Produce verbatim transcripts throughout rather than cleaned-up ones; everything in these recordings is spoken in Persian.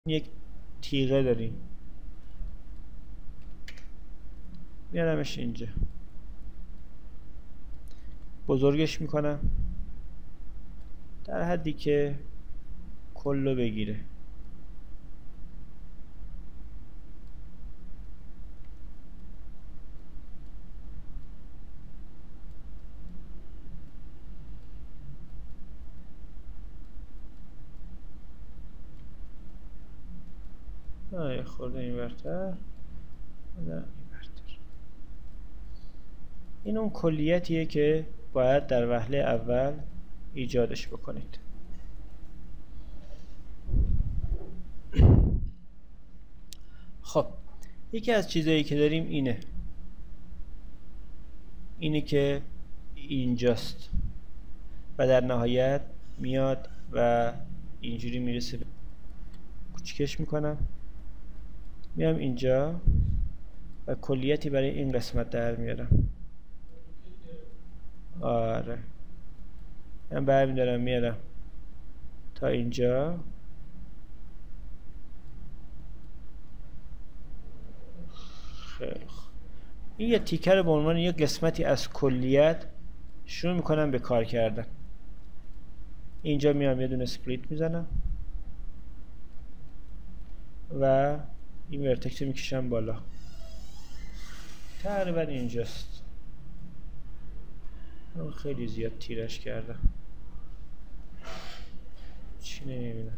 یک تیغه داریم، میارمش اینجا، بزرگش میکنم در حدی که کلو بگیره. آه خورده این ورتر، این این اون کلیتیه که باید در وهله اول ایجادش بکنید. خب یکی از چیزایی که داریم اینه اینی که اینجاست و در نهایت میاد و اینجوری میرسه. کوچیکش میکنم، میام اینجا و کلیتی برای این قسمت در میارم. آره من برمیدارم میارم تا اینجا. خیلی این یه تیکه رو به عنوان یک قسمتی از کلیت شروع میکنم به کار کردن. اینجا میام یه دونه اسپلیت میزنم و این ورتکس رو میکشم بالا، تقریبا اینجاست. من خیلی زیاد تیرش کردم، چی نمیبینم.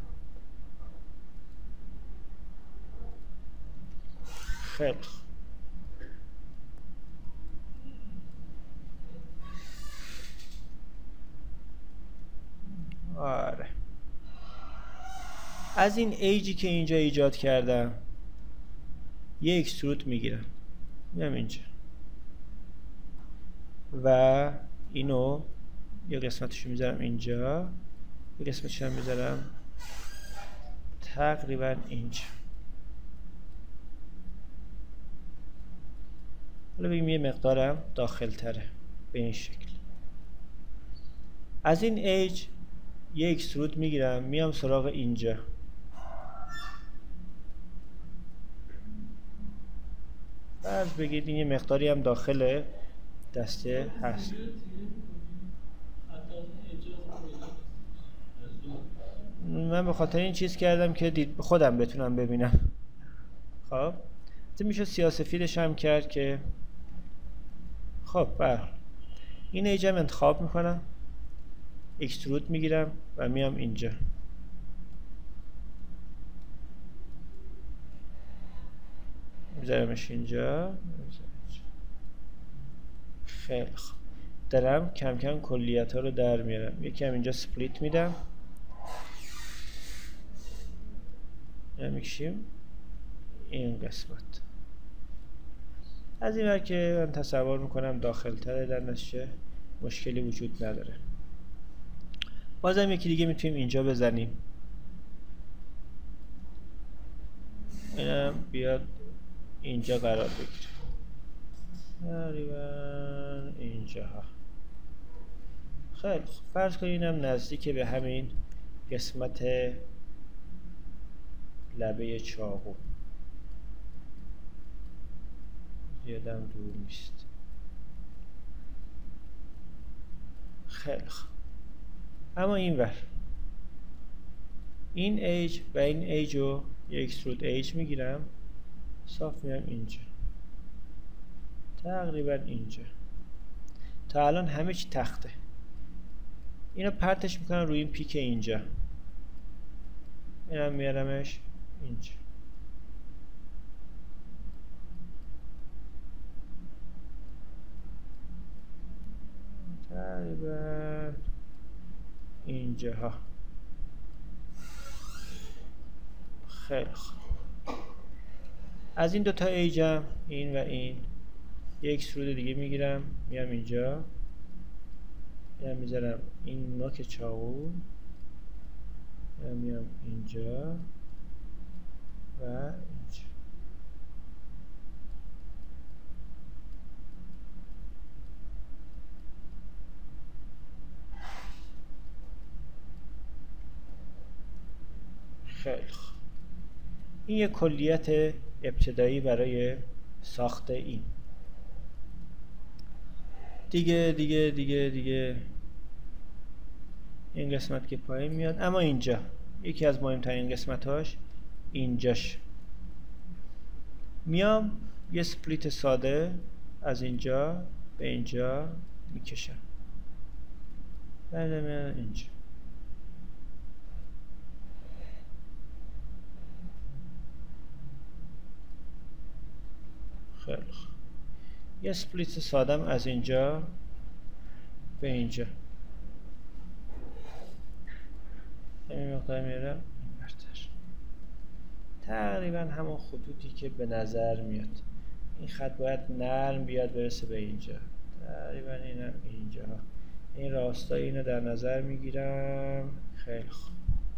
خیلی آره از این ایجی که اینجا ایجاد کردم یه اکسترود میگیرم، میام اینجا و اینو یه قسمتشو میذارم اینجا، یه قسمتشو هم میذارم تقریبا اینجا. حالا بگیم یه مقدارم داخل تره به این شکل. از این ایج یه اکسترود میگیرم، میام سراغ اینجا، فرض بگید این یه مقداری هم داخل دسته هست. من به خاطر این چیز کردم که دید خودم بتونم ببینم. خب میشه سیاه‌سفیدش هم کرد که خب بر این ایج هم انتخاب میکنم، اکسترود میگیرم و میام اینجا. میذارمش اینجا. خیلی خوب دارم کم کم کلیت ها رو در میارم. یکی هم اینجا سپلیت میدم، میکشیم این قسمت. از این ور که من تصور میکنم داخل تره، در نتیجه مشکلی وجود نداره. بازم یکی دیگه میتونیم اینجا بزنیم، اینم بیاد اینجا قرار بگیره تقریبا اینجا ها. خیلی خوب فرض کنیم اینم نزدیک به همین قسمت لبه چاقو، زیادم دور نیست. خیلی خوب اما این ور این ایج و این ایج رو یک اکسترود ایج میگیرم، صاف میام اینجا تقریبا اینجا. تا الان همه چی تخته. اینو پرتش میکنم روی این پیک اینجا، اینم میارمش اینجا. تقریبا اینجا ها. خیلی خوب از این دوتا ایجم این و این یک اکسترود دیگه میگیرم، میام اینجا، میام میذارم این نوک چاقو، میام اینجا و اینجا. خیلی خوب این یک کلیت ابتدایی برای ساخت این. دیگه دیگه دیگه دیگه این قسمت که پایین میاد، اما اینجا یکی از مهمترین قسمتاش اینجاش. میام یه سپلیت ساده از اینجا به اینجا میکشم، بعد میاد اینجا. خیلی خوب، یه سپلیت سادم از اینجا به اینجا، این مقدار میارم این برتر، تقریبا همون خطوطی که به نظر میاد. این خط باید نرم بیاد برسه به اینجا، تقریبا اینم اینجا. این راستای اینو در نظر میگیرم. خیلی خوب،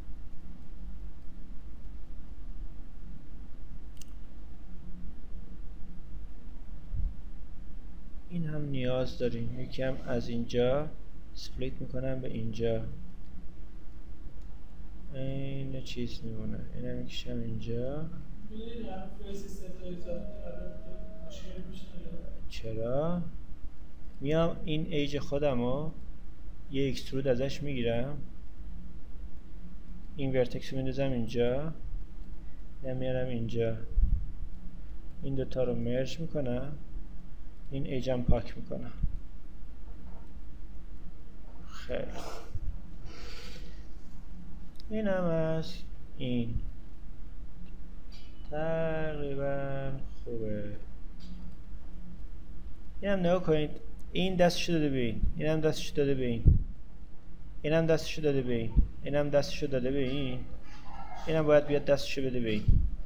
این هم نیاز داریم یکم از اینجا سپلیت میکنم به اینجا، این چیز میمونه، این هم میکشم اینجا. چرا؟ میام این ایج خودم رو یه اکسترود ازش میگیرم، این ورتکس رو میندازم اینجا، میارم اینجا، این دوتا رو مرج میکنم، این ایجم پاک میکنم. خیلی این هم از این تقریبا خوبه. این هم نگاه کنید، این دستشو داده به این، این هم دستشو داده به این، این هم دستشو داده به این، این هم دستشو داده به این، این هم باید بیاد دستشو بده به این.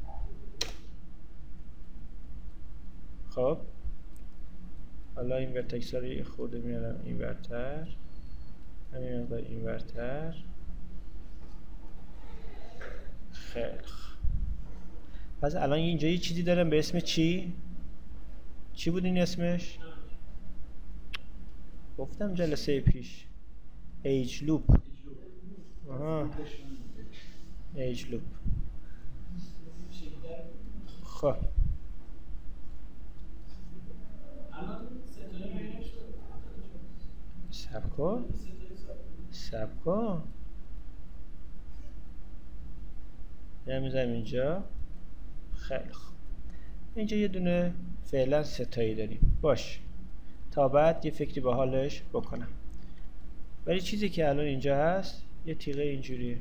خب حالا این ورتکس ها رو یه خورده میارم این ورتر، همین مقدار این ورتر. خیلی پس الان اینجا یه چیزی دارم به اسم چی؟ چی بود این اسمش؟ گفتم جلسه پیش ایج لوپ. آها ایج لوپ. خب سب کن سب کن یه میزنم اینجا. خیلی خوب، اینجا یه دونه فعلا ستایی داریم، باش تا بعد یه فکری به حالش بکنم. ولی چیزی که الان اینجا هست یه تیغه اینجوریه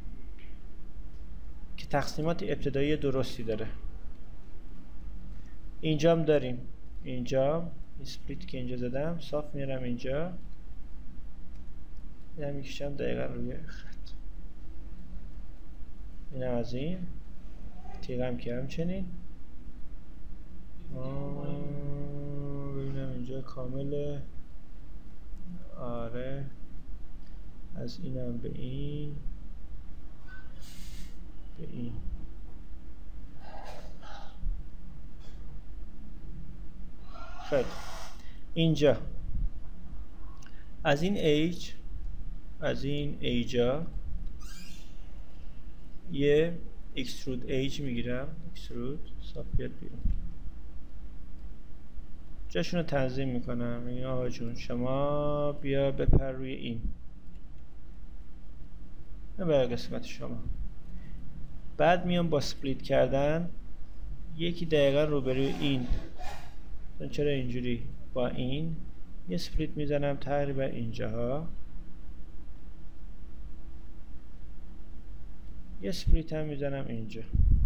که تقسیمات ابتدایی درستی داره. اینجام داریم، اینجا اسپلیت که اینجا زدم صاف میارم اینجا، اینم میکشم دقیقا روی خط. اینم از این تیغم که همچنین. ببینم اینجا کامله. آره از اینم به این به این. خیلی اینجا از این ایج از این ایجا یه اکسترود ایج میگیرم، اکسترود صاف بیاد بیرون، جاشون رو تنظیم میکنم. میگم آقا جون شما بیا بپر روی این، این برای قسمت شما. بعد میام با سپلیت کردن یکی دقیقا روبروی این، چرا اینجوری با این یه سپلیت میزنم تقریبا اینجاها، یه سپلیت هم میزنم اینجا.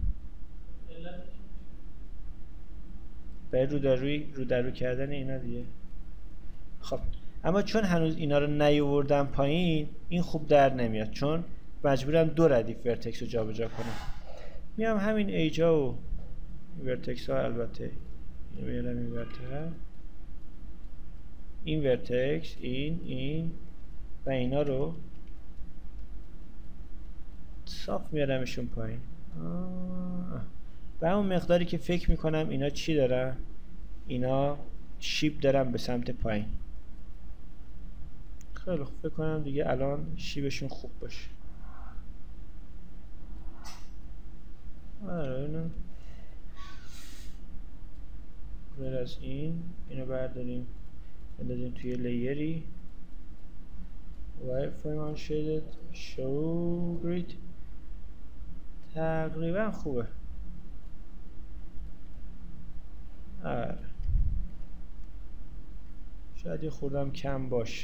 برای رو در روی رو در رو کردن اینا دیگه. خب اما چون هنوز اینا رو نیاوردم پایین، این خوب در نمیاد، چون مجبورم دو ردیف ورتکس رو جابجا کنم. میام همین ایجا و ورتکس ها، البته اینو میارم این ورتر، این ورتکس، این این و اینا رو صاف میارمشون پایین و همون مقداری که فکر میکنم اینا چی دارن، اینا شیب دارن به سمت پایین. خیلی خوب، فکر کنم دیگه الان شیبشون خوب باشه. آره نه از این اینو برداریم بندازیم توی لیری wireframe unshaded show grid تقریبا خوبه. آره شاید یه خوردم کم باشه.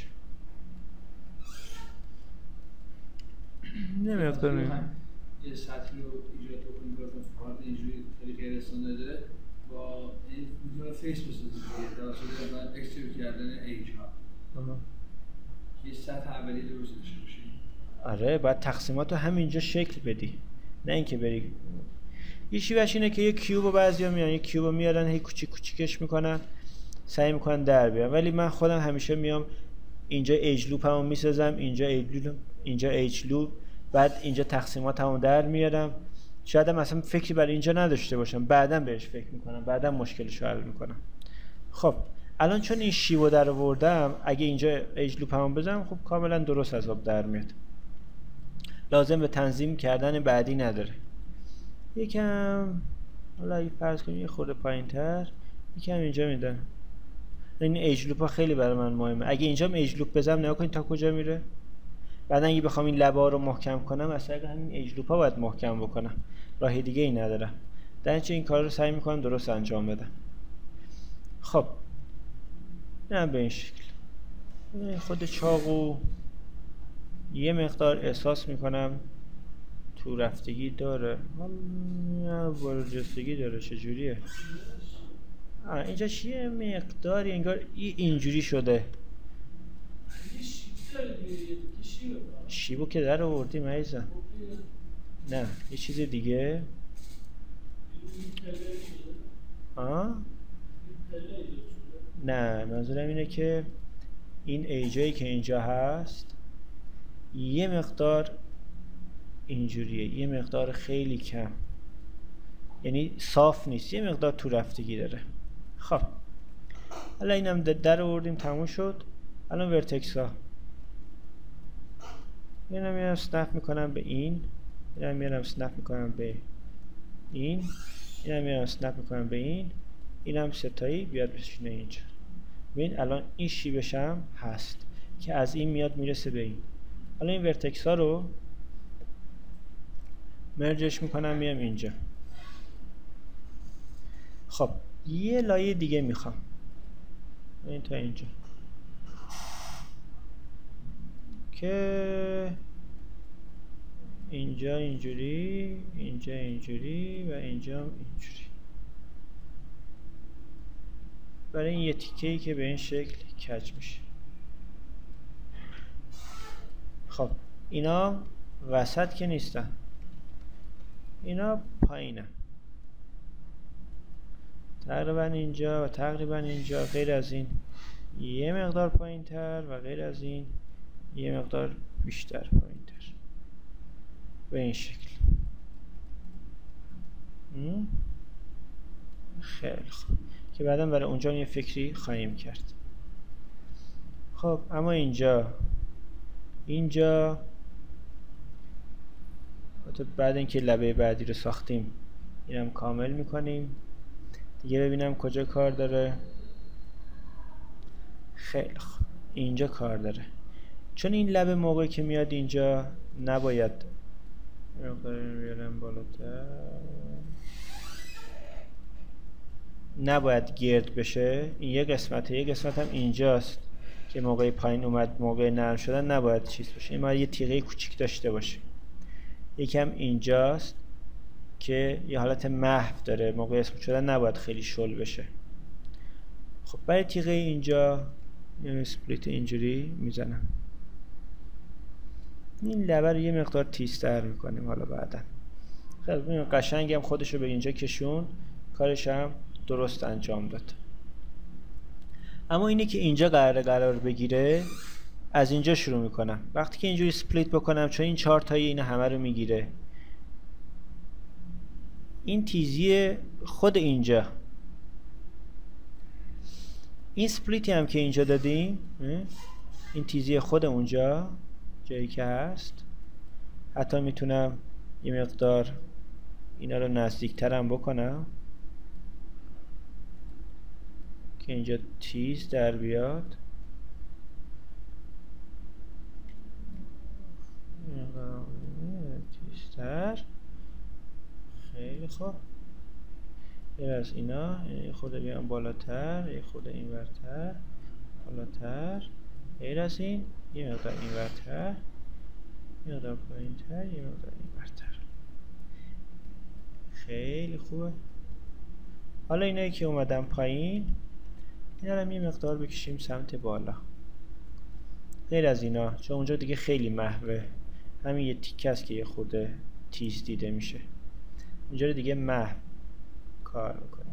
نمیاد کنیم یه سطحی رو ایجاد کنیم که فقط اینجوری خیلی غیر استاندارده با این میتونه فیس بسازید که توسط بعد اکستریبیوت کردن ایج ها که سطح اولیه درست داشته باشه. آره باید تقسیمات رو همینجا شکل بدی، نه اینکه بری. یه شیوهش اینه که یه کیوب رو بعضیا میان یه کیوب رو میارن هی کوچیک کوچیکش میکنن سعی میکنن در بیان، ولی من خودم همیشه میام اینجا ایج لوپ همو میسازم، اینجا ایج لوپ، اینجا ایج لوپ، بعد اینجا تقسیمات همو در میارم. شاید هم اصلا فکری برای اینجا نداشته باشم، بعدم بهش فکر میکنم، بعدم مشکلش رو حل میکنم. خب الان چون این شیبو در آوردم اگه اینجا ایج لوپ همو بزنم خب کاملا درست از آب در میاد، لازم به تنظیم کردن بعدی نداره. یکم حالا اگه فرض کنیم یه خورده پایین تر یکم اینجا میدن. این ایج لوپ ها خیلی برای من مهمه. اگه اینجا ایج لوپ بزنم نگاه کنید تا کجا میره. بعدا اگه بخوام این لبا رو محکم کنم اصلا همین ایج لوپ ها باید محکم بکنم، راه دیگه ای ندارم. در نتیجه این کار رو سعی میکنم درست انجام بدم. خب اینم به این شکل. خود چاقو یه مقدار احساس میکنم تو رفتگی داره، برجستگی داره. چجوریه؟ اینجا چیه مقداری انگار ای اینجوری شده. شیبو که در آوردیم عزیزم. نه یه چیز دیگه. آه؟ نه منظورم اینه که این ایجایی که اینجا هست یه مقدار اینجوریه، یه مقدار خیلی کم، یعنی صاف نیست، یه مقدار تو رفتگی داره. خب حالا اینم در آوردیم تموم شد. الان ورتکس ها اینم میارم سنپ میکنم به این، اینم میارم سنپ میکنم به این، اینم میارم سنپ میکنم به این، اینم ستایی بیاد بشینه اینجا. ببین الان این شیبش هم هست که از این میاد میرسه به این. حالا این ورتکس ها رو مرجش میکنم میام اینجا. خب یه لایه دیگه میخوام این تا اینجا که اینجا اینجوری، اینجا اینجوری و اینجا اینجوری. برای این یه تیکه ای که به این شکل کج میشه. خب اینا وسط که نیستن، اینا پایینه تقریبا اینجا و تقریبا اینجا، غیر از این یه مقدار پایین تر و غیر از این یه مقدار بیشتر پایین تر به این شکل. خیلی خوب که بعدا برای اونجا یه فکری خواهیم کرد. خب اما اینجا اینجا بعد اینکه لبه بعدی رو ساختیم اینم کامل میکنیم دیگه. ببینم کجا کار داره. خیلی خوب اینجا کار داره، چون این لبه موقعی که میاد اینجا نباید بیارم بالاتر، نباید گرد بشه. این یه قسمته، یه قسمت هم اینجاست که موقع پایین اومد موقع نرم شدن نباید چیز باشه. این باید یه تیغه کوچیک داشته باشه. یکم اینجاست که یه حالت محو داره، موقع اسم شدن نباید خیلی شل بشه. خب برای تیغه اینجا یه اسپلیت اینجوری میزنم. این لبه رو یه مقدار تیزتر میکنیم حالا بعدا. خیلی قشنگ هم خودش رو به اینجا کشون، کارش هم درست انجام داد. اما اینه که اینجا قرار قرار بگیره از اینجا شروع میکنم. وقتی که اینجوری سپلیت بکنم چون این چهار تایی این همه رو میگیره، این تیزی خود اینجا، این سپلیتی هم که اینجا دادیم، این تیزی خود اونجا جایی که هست. حتی میتونم یه مقدار اینا رو نزدیکتر هم بکنم. که اینجا تیز در بیاد. تیزتر. خیلی خوب. غیر از اینا یه خود بیام بالاتر، یه خود اینورتر، بالاتر. غیر از این یه مقدار اینورتر، یه مقدار پایینتر، یه مقدار اینورتر. خیلی خوبه. حالا اینایی که اومدن پایین اینا رو یه مقدار بکشیم سمت بالا. غیر از اینا چون اونجا دیگه خیلی محوه، همین یه تیکه است که یه خورده تیز دیده میشه. اینجا رو دیگه محو کار میکنیم.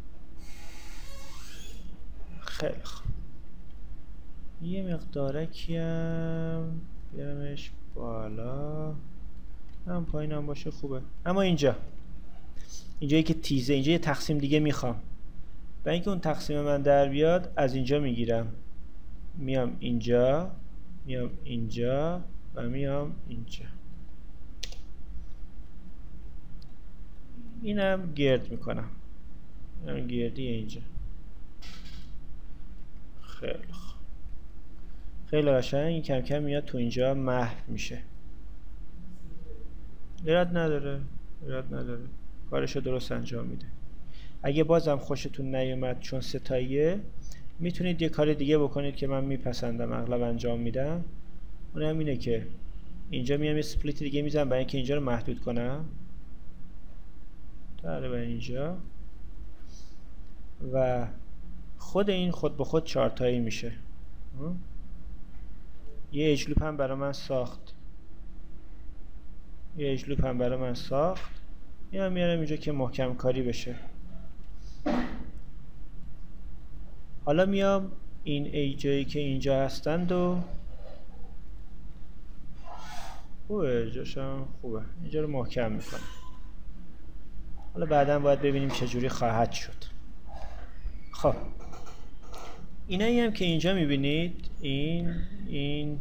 خیلی خوب. یه مقدارکی هم بیارمش بالا، هم پایین هم باشه خوبه. اما اینجا اینجایی که تیزه، اینجا یه تقسیم دیگه میخوام. برای اینکه اون تقسیم من در بیاد از اینجا میگیرم، میام اینجا، میام اینجا و میام اینجا. اینم گرد میکنم، اینم گردی اینجا. خیلی خوب. خیلی قشنگ. این کم کم میاد تو اینجا محو میشه. ایراد نداره، ایراد نداره، کارشو درست انجام میده. اگه بازم خوشتون نیومد چون ستاییه، میتونید یه کار دیگه بکنید که من میپسندم، اغلب انجام میدم. اونم اینه که اینجا میام یه سپلیت دیگه میزنم برای اینکه اینجا رو محدود کنم تقریبا اینجا، و خود این خود به خود چارتایی میشه. یه اجلوپ هم برای من ساخت، یه اجلوپ هم برای من ساخت. اینم میارم اینجا که محکم کاری بشه. حالا میام این ایجایی که اینجا هستند و خوبه، جاشم خوبه، اینجا رو محکم میکنم. حالا بعدا باید ببینیم چجوری خواهد شد. خب اینایی هم که اینجا میبینید، این این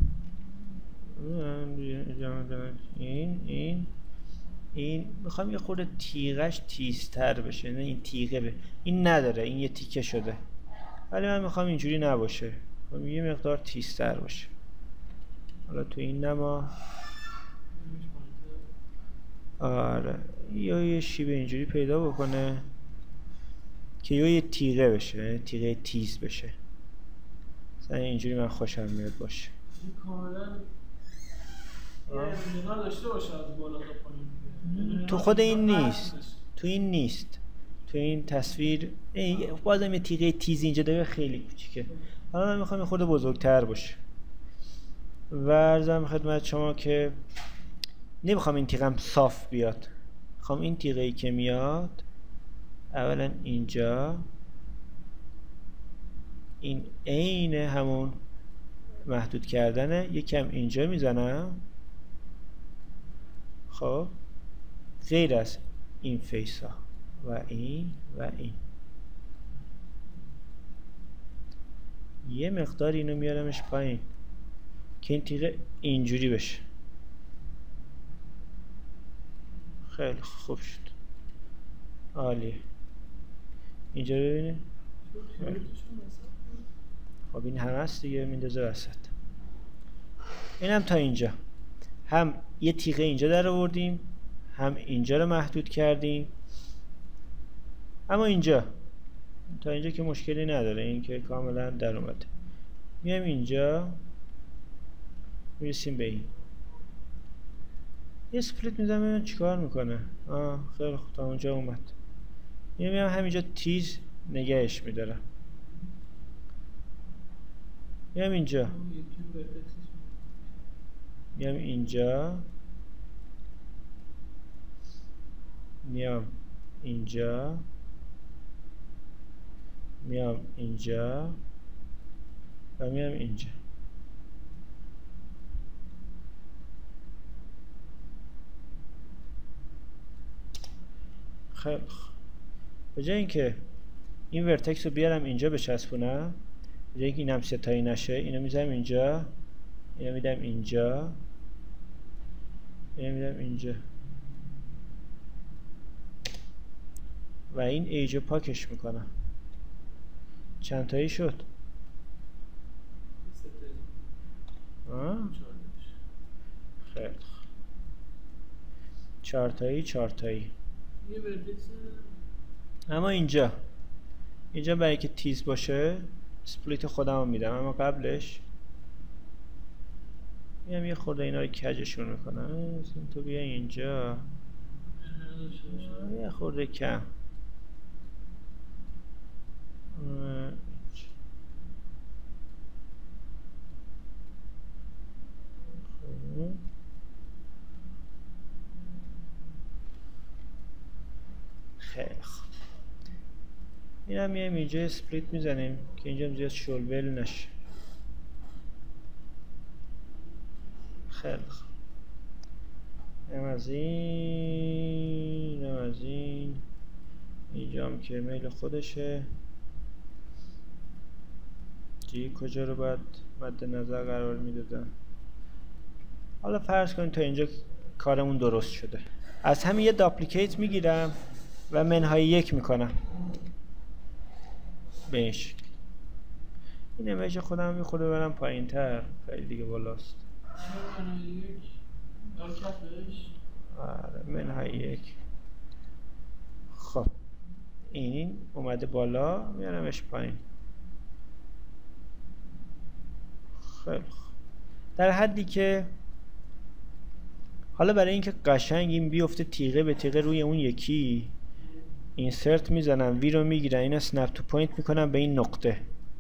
این این این میخوام یه خورده تیغش تیزتر بشه. نه این تیغه به این نداره، این یه تیکه شده، ولی من میخوام اینجوری نباشه، میخوام یه مقدار تیزتر باشه. حالا تو این نما آره یا یه شیب اینجوری پیدا بکنه که یه تیغه بشه، تیغه تیز بشه. مثلا اینجوری من خوشم میاد باشه. این کاملا یه نگاه داشته باشه از بالا تا پایین. تو خود این نیست، تو این نیست، تو این تصویر بازم یه تیغه تیز اینجا داره، خیلی کوچیکه. حالا من میخوام یه خورده بزرگتر باشه. و عرضم خدمت شما که نمیخوام این تیغم صاف بیاد، میخوام این تیغه ای که میاد اولا اینجا، این عین همون محدود کردنه، یکم اینجا میزنم. خب غیر از این فیس ها و این و این، یه مقدار اینو میارمش پایین که این تیغه اینجوری بشه. خیلی خوب شد، عالیه. اینجا ببینید. خب این هم هست دیگه، میندازه وسط. اینم تا اینجا هم یه تیغه اینجا در آوردیم، هم اینجا رو محدود کردیم. اما اینجا تا اینجا که مشکلی نداره، این که کاملا در اومده. میایم اینجا میرسیم به این، یه سپلیت میزنم ببینم چیکار میکنه. آه خیلی خوب، تا اونجا اومد. میام همینجا تیز نگهش میدارم. میام اینجا، میام اینجا، میام اینجا، میام اینجا و میام اینجا. خیلی به جای اینکه این ورتکس رو بیارم اینجا بچسبونم، به جای اینکه اینم ستایی نشه، اینو میذارم اینجا، اینو میدم اینجا، اینو میدم اینجا و این ایجو پاکش میکنم. چند تایی شد؟ سه تایی. آه؟ خیلی خوب. چهار تایی چهار تایی. یه وردکس اما اینجا اینجا برای که تیز باشه سپلیت خودم رو میدم، اما قبلش میام یه خورده اینا رو کجشون میکنم. تو بیا اینجا یه خورده کم. خیلی خوب. این هم میایم اینجا سپلیت میزنیم که اینجا زیاد شلول نشه. خیلی خوب. اینم از این اینم از این. اینجا هم که میل خودشه. جی کجا رو باید مد نظر قرار میدادم؟ حالا فرض کنیم تا اینجا کارمون درست شده. از همین یه داپلیکیت میگیرم و منهای یک میکنم به این شکل. این ایمیج خودم میخوره برم پایین تر، خیلی دیگه بالاست. منهای یک در کفش. آره منهای یک. خب این اومده بالا، میارمش پایین. خیلی خوب. در حدی که حالا برای اینکه قشنگ این بیفته تیغه به تیغه روی اون یکی، اینسرت میزنم، وی رو میگیرم، این اسنپ تو پوینت میکنم به این نقطه،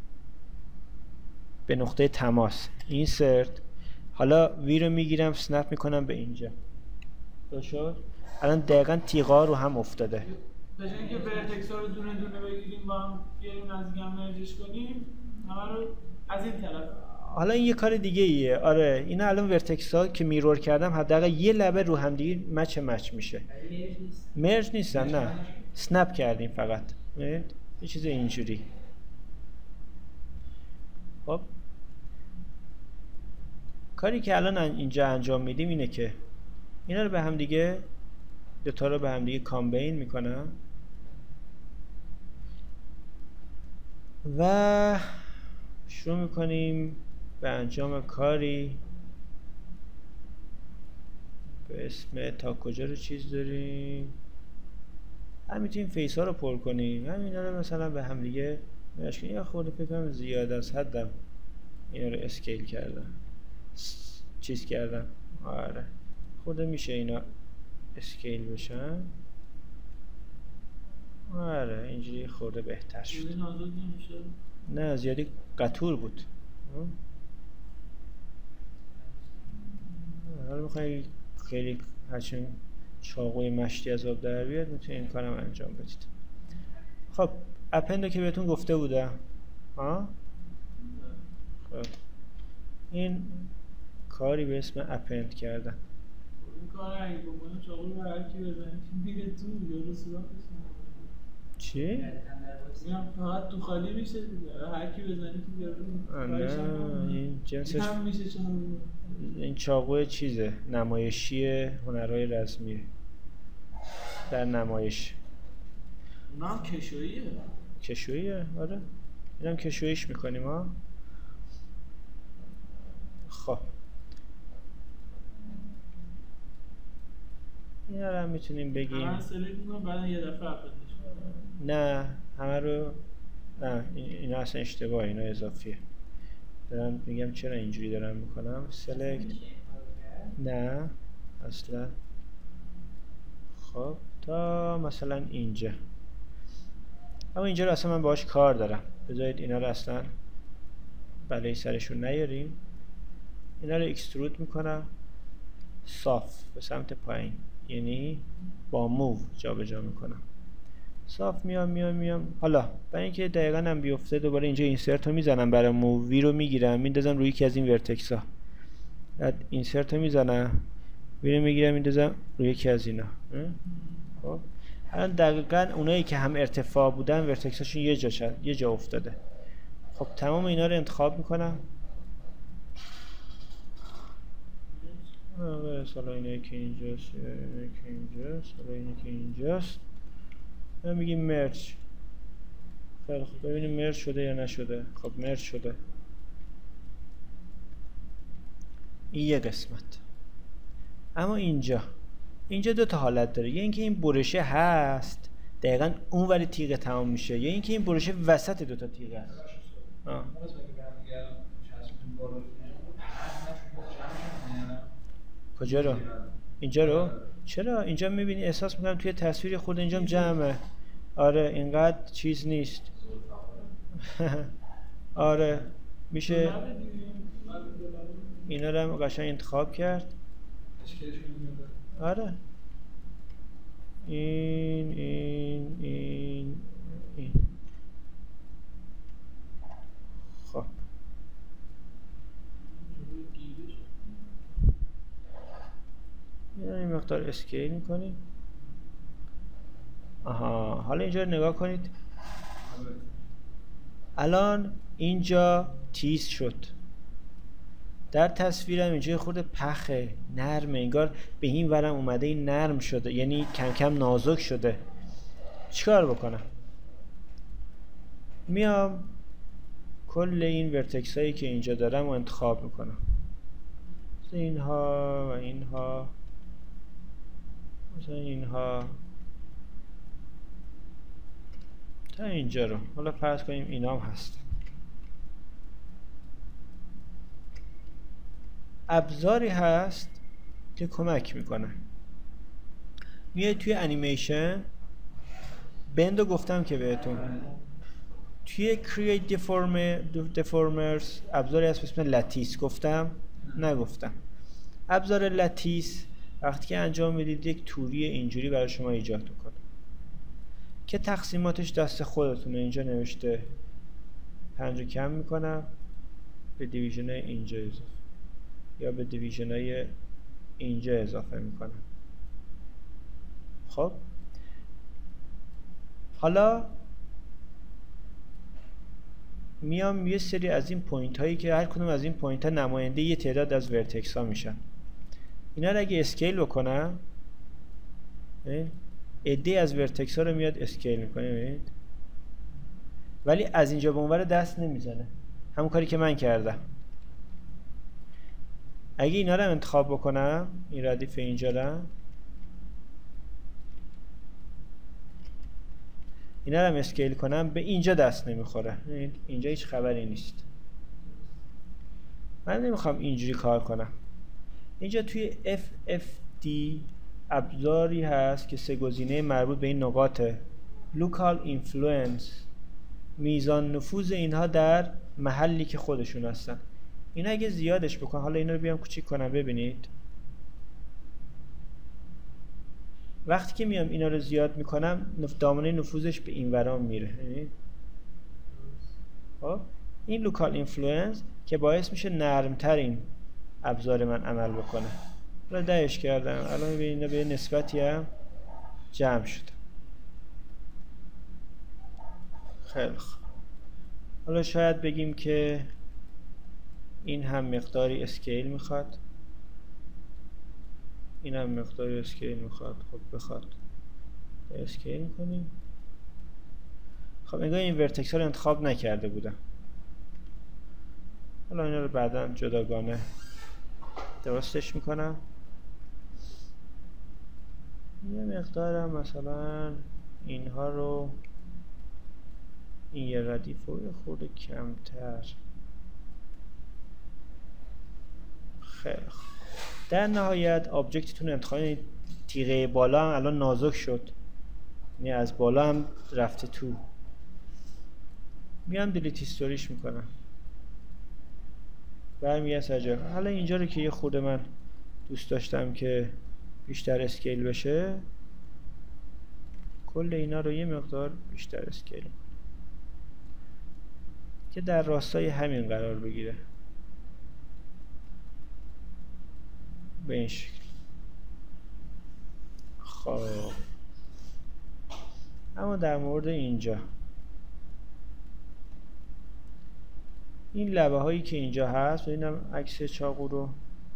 به نقطه تماس. اینسرت، حالا وی رو میگیرم سنپ میکنم به اینجا. درست شد؟ الان دقیقا تیغا رو هم افتاده. به جای اینکه ورتکس ها رو دونه دونه بگیریم و هم بیاریم نزدیک هم مرجش کنیم، همه رو از این طرف. حالا این یه کار دیگه ایه. آره اینا الان ورتکس ها که میرور کردم حداقل یه لبه رو هم دیگه مچ مچ میشه. مرج نیستن، نه سنپ کردیم فقط. یه چیز اینجوری. خب کاری که الان اینجا انجام میدیم اینه که اینا رو به هم دیگه دوتا رو به هم دیگه کامبین میکنم و شروع میکنیم به انجام کاری به اسم تا کجا رو چیز داریم. هم میتونیم فیس ها رو پر کنیم، هم اینا رو مثلا به هم دیگه مشکل یا خورده فکر کنم زیاد از حدم اینا رو اسکیل کردم چیز کردم. آره خورده میشه اینا اسکیل بشن. آره اینجوری خورده بهتر شد. نه زیادی قطور بود. حالا میخوایی خیلی هرچون چاقوی مشتی از آب در بیاد میتونی این کارم انجام بدید. خب اپندو که بهتون گفته بودم ها؟ خب این کاری به اسم اپند کردن. این کار اگه بکنم چاقو رو هر کی بزنه میره تو یا رو سوراخش. چی؟ میگم فقط تو خالی میشه دیگه، هر کی بزنه تو یارو. نه این جنسش هم میشه چاقو. این چاقو چیزه نمایشی هنرهای رسمیه در نمایش. اونم کشوییه. کشوییه آره اینم کشوییش میکنیم ها. خب اینا رو هم میتونیم بگیم همه سلیک میکنم بعد یه دفعه اپندش میکنم. نه همه رو نه اینا اصلا اشتباه، اینا اضافیه. دارم میگم چرا اینجوری دارم میکنم سلکت. نه اصلا. خب تا مثلا اینجا، اما اینجا رو اصلا من باهاش کار دارم. بذارید اینا رو اصلا بلای سرشون نیاریم. اینا رو اکسترود میکنم صاف به سمت پایین، یعنی با موو جا به جا میکنم. صاف میام میام میام. حالا برای اینکه دقیقاً هم بیفته دوباره اینجا اینسرت رو میزنم، برای موو وی رو میگیرم میندازم روی یکی از این ورتکس ها. بعد اینسرت رو میزنم وی رو میگیرم میندازم روی یکی از اینا. خب الان دقیقاً اونایی که هم ارتفاع بودن ورتکس هاشون یه جا شد. یه جا افتاده. خب تمام اینا رو انتخاب میکنم. آره حالا اینه که اینجاست، اینه که اینجاست، حالا اینه که اینجاست. ما میگیم مرج. خیلی خب ببینیم مرج شده یا نشده. خب مرج شده. این یه قسمت. اما اینجا اینجا دو تا حالت داره. یا اینکه این برشه هست دقیقاً اون ولی تیغه تمام میشه، یا اینکه این برشه وسط دو تا تیغه است. آه. کجا رو؟ اینجا رو؟ چرا؟ اینجا میبینی احساس میکنم توی تصویر خود اینجا جمعه. آره اینقدر چیز نیست. آره میشه اینا رو هم قشنگ انتخاب کرد. آره این این این این خب این مقدار اسکیل میکنیم. آها حالا اینجا رو نگاه کنید. الان اینجا تیز شد. در تصویرم اینجا خورده پخه، نرمه، انگار به این ورم اومده این نرم شده، یعنی کم کم نازک شده. چیکار بکنم؟ میام کل این ورتکس هایی که اینجا دارم رو انتخاب میکنم. مثلا اینها و اینها، مثلا اینها تا اینجا رو. حالا فرض کنیم اینا هم هست. ابزاری هست که کمک میکنه. میای توی انیمیشن بندو گفتم که بهتون توی create deformers ابزاری هست به اسم لتیس. گفتم؟ نگفتم. ابزار لتیس وقتی که انجام میدید یک توری اینجوری برای شما ایجاد میکنه که تقسیماتش دست خودتونه. اینجا نوشته پنج رو کم میکنم به دیویژن اینجا اضافه یا به دیویژن های اینجا اضافه میکنم. خب حالا میام یه سری از این پوینت هایی که هر کدوم از این پوینت ها نماینده یه تعداد از ورتکس ها میشن، اینا رو اگه اسکیل بکنم عده از ورتکس ها رو میاد اسکیل میکنه، ولی از اینجا به اونور دست نمیزنه. همون کاری که من کردم. اگه اینا رو انتخاب بکنم، این ردیف اینجا رو، اینا رو اسکیل کنم، به اینجا دست نمیخوره. اینجا هیچ خبری نیست. من نمیخوام اینجوری کار کنم. اینجا توی اف اف دی ابزاری هست که سه گزینه مربوط به این نقاطه. Local Influence، میزان نفوذ اینها در محلی که خودشون هستن. اینا اگه زیادش بکن، حالا اینا رو بیام کوچیک کنم ببینید. وقتی که میام اینا رو زیاد میکنم دامنه نفوذش به این ورام میره. خب این لوکال اینفلوئنس که باعث میشه نرمتر این ابزار من عمل بکنه. حالا دهش کردم، الان ببینید به نسبتی هم جمع شد. خیلی خوب. حالا شاید بگیم که این هم مقداری اسکیل میخواد، این هم مقداری اسکیل میخواد. خب بخواد اسکیل میکنیم. خب انگار این ورتکس ها رو انتخاب نکرده بودم. حالا اینا رو بعدا جداگانه درستش میکنم. یه مقدارم مثلا اینها رو، این یه ردیف رو یه خورده کمتر. خیلی خوب. در نهایت آبجکتتون انتخاب کنید. تیغه بالا هم الان نازک شد، یعنی از بالا هم رفته تو. میام دیلیت هیستوریش میکنم، برمیگردم سر جای. حالا اینجا رو که یه خورده من دوست داشتم که بیشتر اسکیل بشه، کل اینا رو یه مقدار بیشتر اسکیل کنم که در راستای همین قرار بگیره. به این شکل. خب اما در مورد اینجا، این لبه هایی که اینجا هست، ببینم عکس چاقو رو،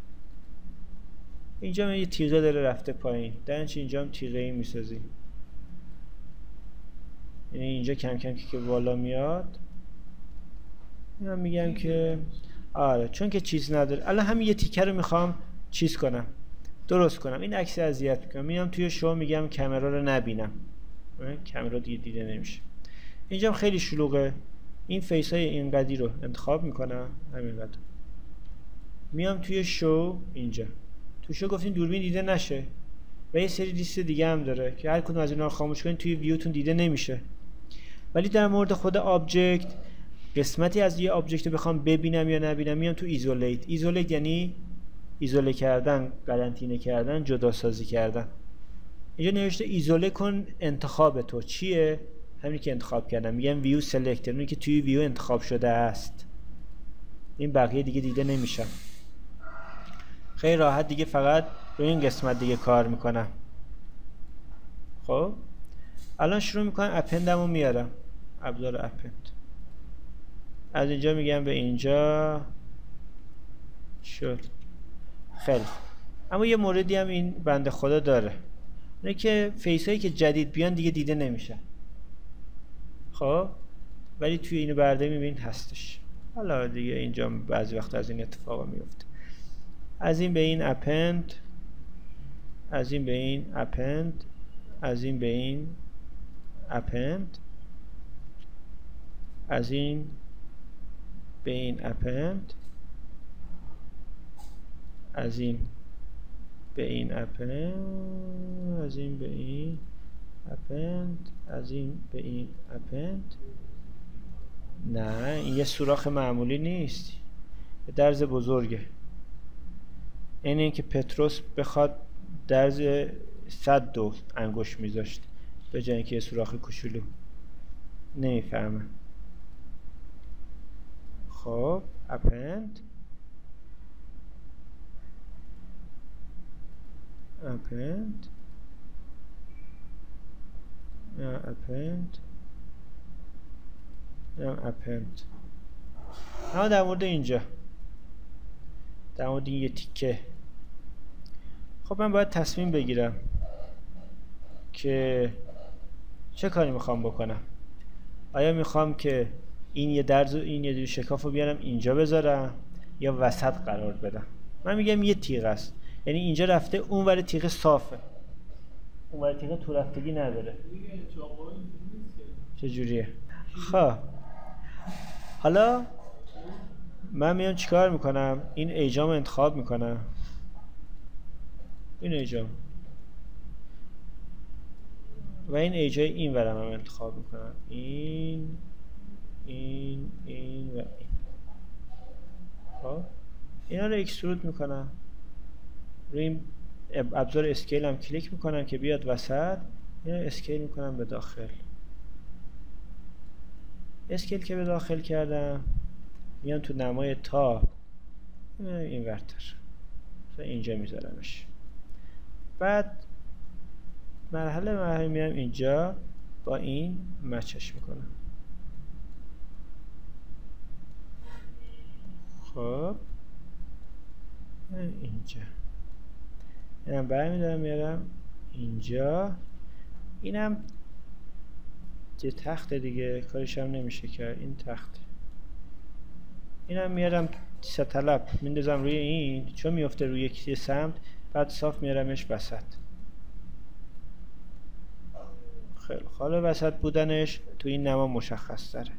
اینجا من یه تیغه داره رفته پایین، در اینجا هم تیغه ای میسازیم. یعنی اینجا کم کم که بالا میاد من میگم که آره چون که چیز نداره. الان همین یه تیکه رو میخوام چیز کنم درست کنم. این عکس اذیت میکنم. میام توی شو میگم کامرا رو نبینم. کامرا دیگه دیده نمیشه. اینجا خیلی شلوغه. این فیس های اینقدی رو انتخاب میکنم همینقدر. میام توی شو اینجا. تو شو گفتیم دوربین دیده نشه. و یه سری لیست دیگه هم داره که هر کدوم از اینا رو خاموش کنید توی ویوتون دیده نمیشه. ولی در مورد خود آبجکت قسمتی از یه آبجکت رو بخوام ببینم یا نبینم میام تو ایزولیت. ایزولیت یعنی ایزوله کردن، قرنطینه کردن، جدا سازی کردن. اینجا نوشته ایزوله کن انتخاب تو چیه؟ همین که انتخاب کردم. میگم ویو سلکتر، اونی که توی ویو انتخاب شده است. این بقیه دیگه دیده نمیشن. خیلی راحت دیگه فقط روی این قسمت دیگه کار میکنم. خب الان شروع میکنم اپندمو میارم. ابزار اپند. از اینجا میگم به اینجا شد. خیلی اما یه موردی هم این بنده خدا داره، اینه که فیس هایی که جدید بیان دیگه دیده نمیشه. خب ولی توی اینو برده میبینید هستش. حالا دیگه اینجا بعضی وقت از این اتفاقا میفته. از این به این اپند، از این به این اپند، از این به این اپند، از این به این اپند، از این به این اپند، از این به این اپند، از این به این اپند. نه این یه سوراخ معمولی نیست، یه درز بزرگه. این این که پتروس بخواد درز صد دو انگشت میذاشت به جای اینکه یه سوراخ کوچولو. نمیفهمه. خب اپند اپند اپند اپند. اما در مورد اینجا، در مورد این یه تیکه، خب من باید تصمیم بگیرم که چه کاری میخوام بکنم. آیا میخوام که این یه درز و این یه شکاف رو بیارم اینجا بذارم یا وسط قرار بدم؟ من میگم یه تیغ است، یعنی اینجا رفته اون ور تیغ صافه، اون ور تیغ تو رفتگی نداره. چجوریه؟ خب حالا من میام چیکار میکنم؟ این ایجام انتخاب میکنم. این ایجام و این ایجای این ورم هم انتخاب میکنم. این این این و این. خب اینا رو اکسترود میکنم. روی این ابزار اسکیل هم کلیک میکنم که بیاد وسط. اینا رو اسکیل میکنم به داخل. اسکیل که به داخل کردم میام تو نمای تا این ورتر اینجا میذارمش. بعد مرحله مرحله میام اینجا با این مچش میکنم. خب اینجا اینم برمیدارم میارم اینجا. اینم یه تخت دیگه، کارش هم نمیشه کرد. این تخت اینم میارم ستلب میندازم روی این، چون میفته روی یکی سمت، بعد صاف میارمش وسط. خیلی حالا وسط بودنش تو این نما مشخص تره.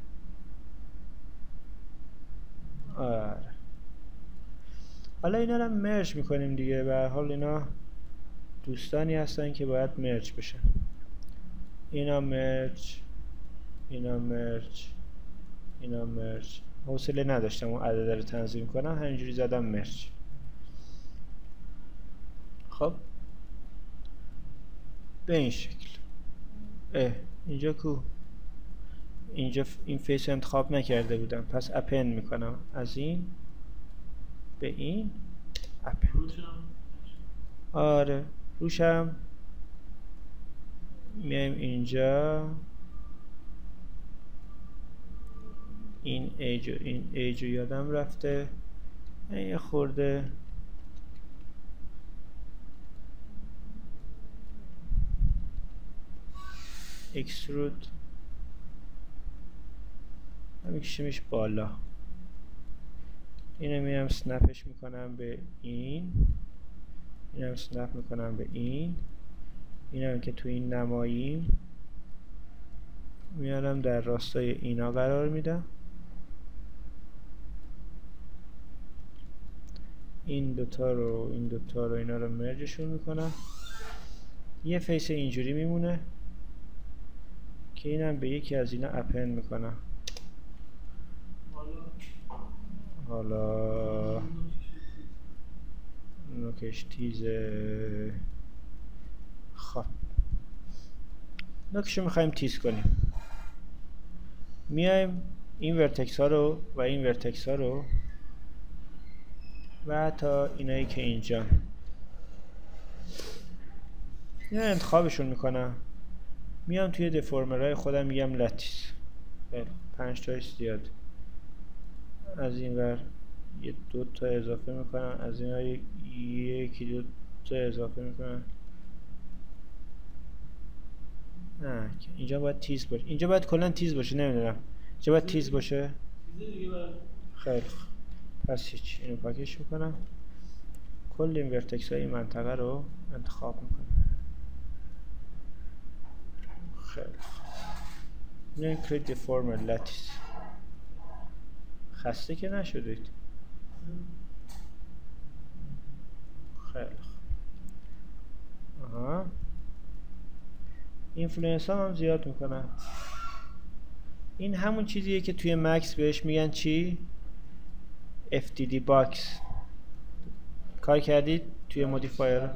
آره حالا اینا رو مرج میکنیم دیگه. به هر حال اینا دوستانی هستن که باید مرج بشن. اینا مرج، اینا مرج، اینا مرج. حوصله نداشتم اون عدد رو تنظیم کنم، همینجوری زدم مرج. خب به این شکل. اه اینجا کو؟ اینجا این فیس انتخاب نکرده بودم، پس اپند میکنم. از این به این اپند. آره روشم میایم اینجا. این ایج و این ایج یادم رفته. یه خورده اکسترود میکشیمش بالا. اینو میام سنپش میکنم به این، اینم سنپ میکنم به این، اینم که تو این نماییم میارم در راستای اینا قرار میدم. این دوتا رو این دوتا رو اینا رو مرجشون میکنم. یه فیس اینجوری میمونه که اینم به یکی از اینا اپند میکنم. حالا نوکش تیزه. خب نوکشو میخوایم تیز کنیم. میایم این ورتکس ها رو و این ورتکس ها رو و حتی اینایی که اینجا اینا انتخابشون میکنم. میام توی دفورمرهای خودم میگم لاتیس. پنج تاش زیاد. از این ور یه دو تا اضافه میکنم، از این ور یکی دو تا اضافه میکنم. نه اینجا باید تیز باشه. اینجا باید کلا تیز باشه. نمیدونم اینجا باید تیز باشه. خیلی خوب. پس هیچ. اینو پاکش میکنم. کل این ورتکس های این منطقه رو انتخاب میکنم. خیلی خوب. این create deformer lattice. خسته که نشدید. خیلی خوب. آها. اینفلوئنس ها هم زیاد میکنم. این همون چیزیه که توی مکس بهش میگن چی؟ اف دی دی باکس. کار کردید توی مودیفایر؟ آره.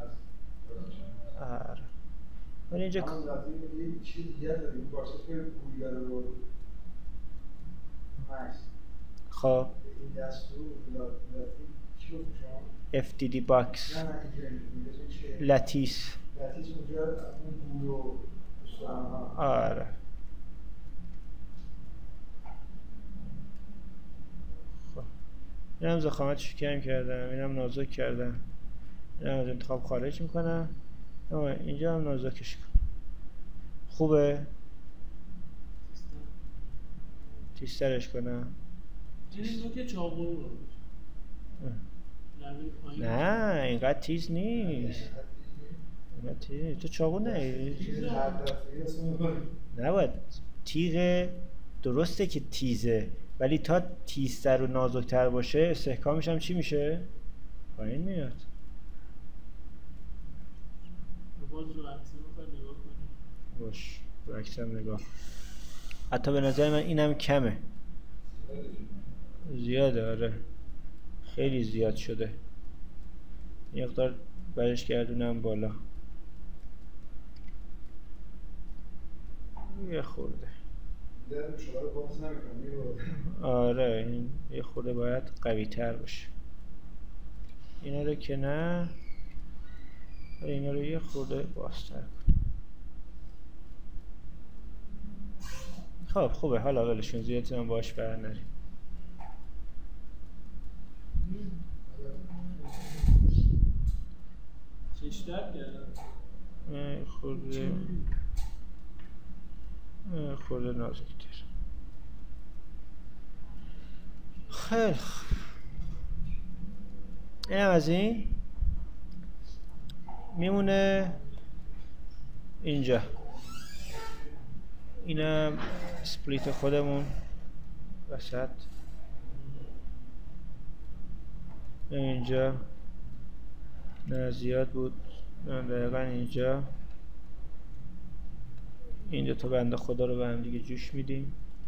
ولی اینجا یه چیز دیگه داره. این باکس که گوگل رو مکس. خب این دستور چی گفت شما؟ اف دی دی باکس. نه نه اینجا لاتیس. لاتیس اونجا اون گول رو آره. خب اینم ضخامتش کم کردم، اینم نازک کردم، اینم از انتخاب خارج میکنم. اما اینجا هم نازکش کنم. خوبه؟ تیزترش کنم. این نوک چاقو رو نه اینقدر تیز نیست. اینقدر تیز تو چاقو نه. نباید. تیغ درسته که تیزه ولی تا تیزتر و نازکتر باشه استحکامش هم چی میشه؟ پایین میاد. باز رو عکس رو نگاه کنیم. باش رو عکس هم نگاه. حتی به نظر من اینم کمه. زیاده. آره خیلی زیاد شده. یه مقدار برش گردونم بالا. یه خورده. آره این یه خورده باید قوی تر باشه. اینا رو که نه، اینا رو یه خورده بازتر کن. خب خوبه. حالا ولشون زیاد هم باش بر نریم. چشتر کردم خورده خورده نازکتر. خیلی خوب. اینم از این میمونه اینجا. اینم سپلیت خودمون وسط. اینجا نه زیاد بود. نه دقیقا اینجا. این دوتا بنده خدا رو به هم دیگه جوش میدیم.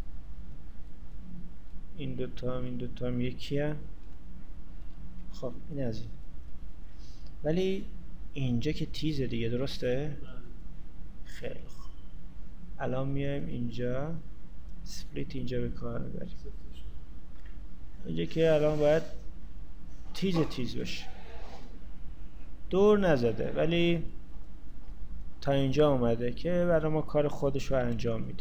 این دوتا هم این دوتا هم یکی هم. خب این از این. ولی اینجا که تیزه دیگه درسته؟ خیلی خوب. الان میایم اینجا سپلیت اینجا به کار میبریم. اینجا که الان باید تیز تیز بشه. دور نزده ولی تا اینجا اومده که برای ما کار خودش رو انجام میده.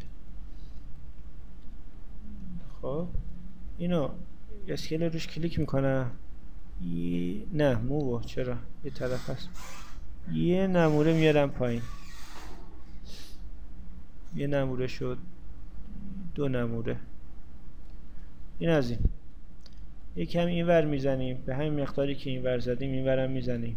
خب اینو اسکیل روش کلیک میکنم. یه... نه موو چرا یه طرف هست. یه نموره میارم پایین. یه نموره شد. دو نموره. این از این. یکم این ور میزنیم به همین مقداری که این ور زدیم این ورم میزنیم.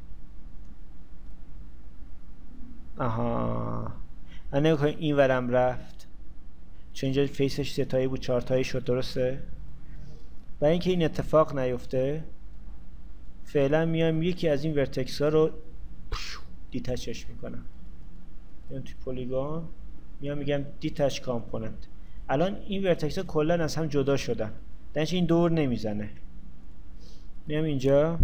آها انا که این ورم رفت چون اینجا فیسش سه تایی بود چهار تایی شد، درسته؟ برای اینکه این اتفاق نیفته فعلا میام یکی از این ورتکس ها رو دیتچش میکنم. میام توی پولیگون میام میگم دیتچ کامپوننت. الان این ورتکس ها کلا از هم جدا شدن، درنچه این دور نمیزنه. میام اینجا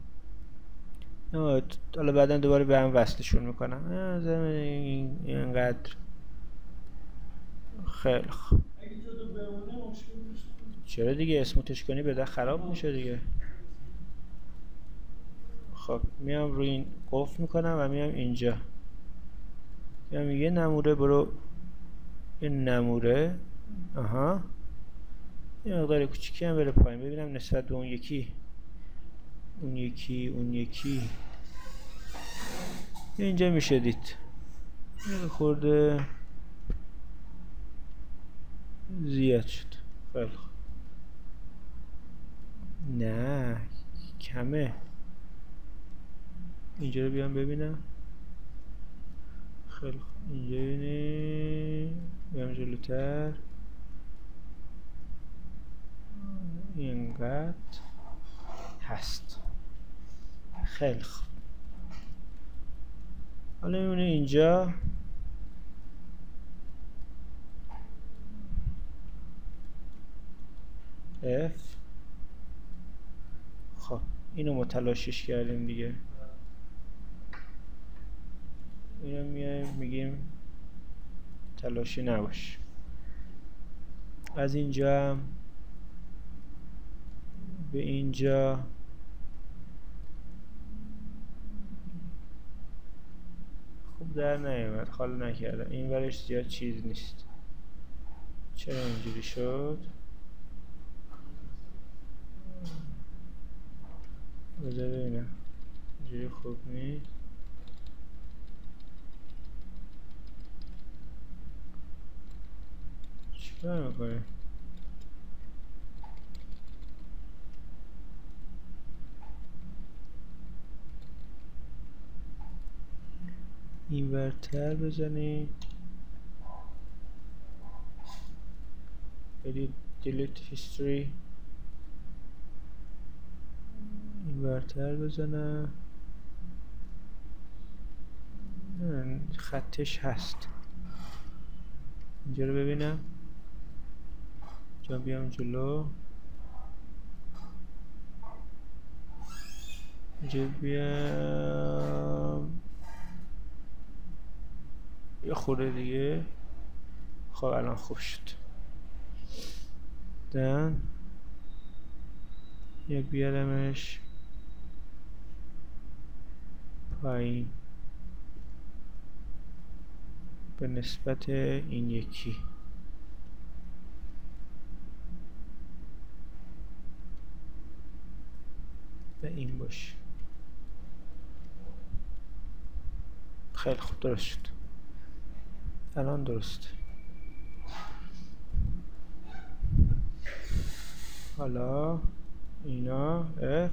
حالا بعدا دوباره به هم وصلشون میکنم. اینقدر خیلی خوب. چرا دیگه اسموتش کنی بده خراب میشه دیگه. خب میام روی این قفل میکنم و میام اینجا میام یه نموره برو این نموره. آها یه مقدار کوچیکی هم بره پایین ببینم نسبت به اون یکی اون یکی اون یکی اینجا میشه دید یه خورده زیاد شد. خیلی خوب. نه کمه. اینجا رو بیام ببینم. خیلی خوب. اینجا ببینیم بیام جلوتر اینقدر هست. خیلی خوب. حالا میمونه اینجا F. خب اینو متلاشیش کردیم دیگه. اینو میایم میگیم تلاشی نباش. از اینجا هم به اینجا خوب در نیامد، خاله نکردم. این ورش زیاد چیز نیست. چرا اینجوری شد؟ بذار ببینم. اینجوری خوب نیست. چیکار میکنه؟ این ورتر بزنی برید delete history این ورتر بزنم. خطش هست. اینجا رو ببینم. جا بیام جلو. اینجا بیام یه خورده دیگه. خب الان خوب شد. دن یک بیارمش پایین به نسبت این یکی. به این باشه. خیلی خوب درست شد. الان درست. حالا اینا F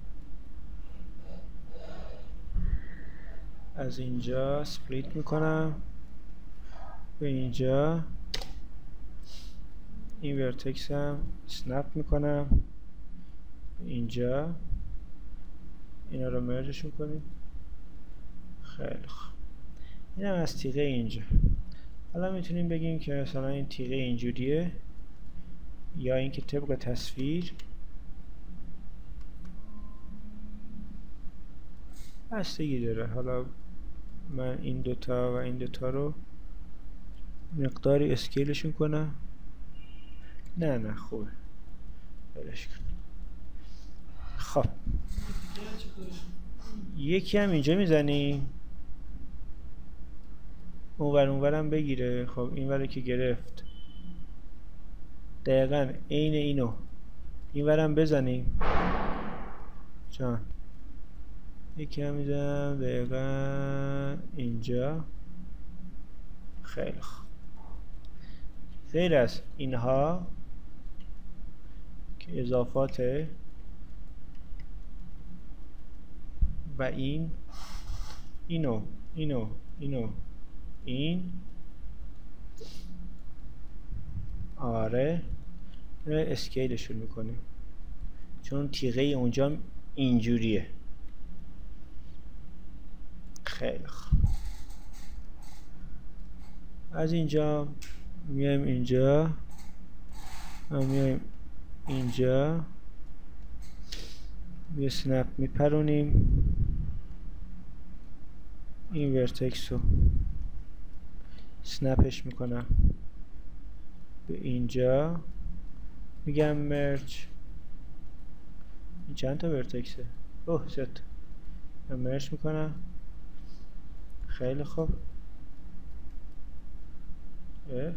از اینجا سپلیت میکنم به اینجا. این ورتکس هم سنپ میکنم اینجا. اینا رو مرجش میکنیم. خیلی خوب. این هم از تیغه اینجا. حالا میتونیم بگیم که مثلا این تیغه اینجوریه یا اینکه طبق تصویر بستگی داره. حالا من این دوتا و این دوتا رو مقداری اسکیلشون کنم. نه نه خوبه بلش کن. خب یکی هم اینجا میزنیم اونور اونورم بگیره. خب این وره که گرفت دقیقا عین اینو این ورم بزنیم جان. یکی هم میزنم دقیقا اینجا. خیلی خوب. غیر از اینها که اضافات و این اینو اینو اینو این آره اسکیلشون میکنیم چون تیغه اونجا اینجوریه. خیلی خوب. از اینجا میایم اینجا میایم اینجا یه سنپ میپرونیم این ورتکس رو سنپش میکنم به اینجا میگم مرج. این چند تا ورتکسه؟ اوه ست من مرج میکنم. خیلی خوب. F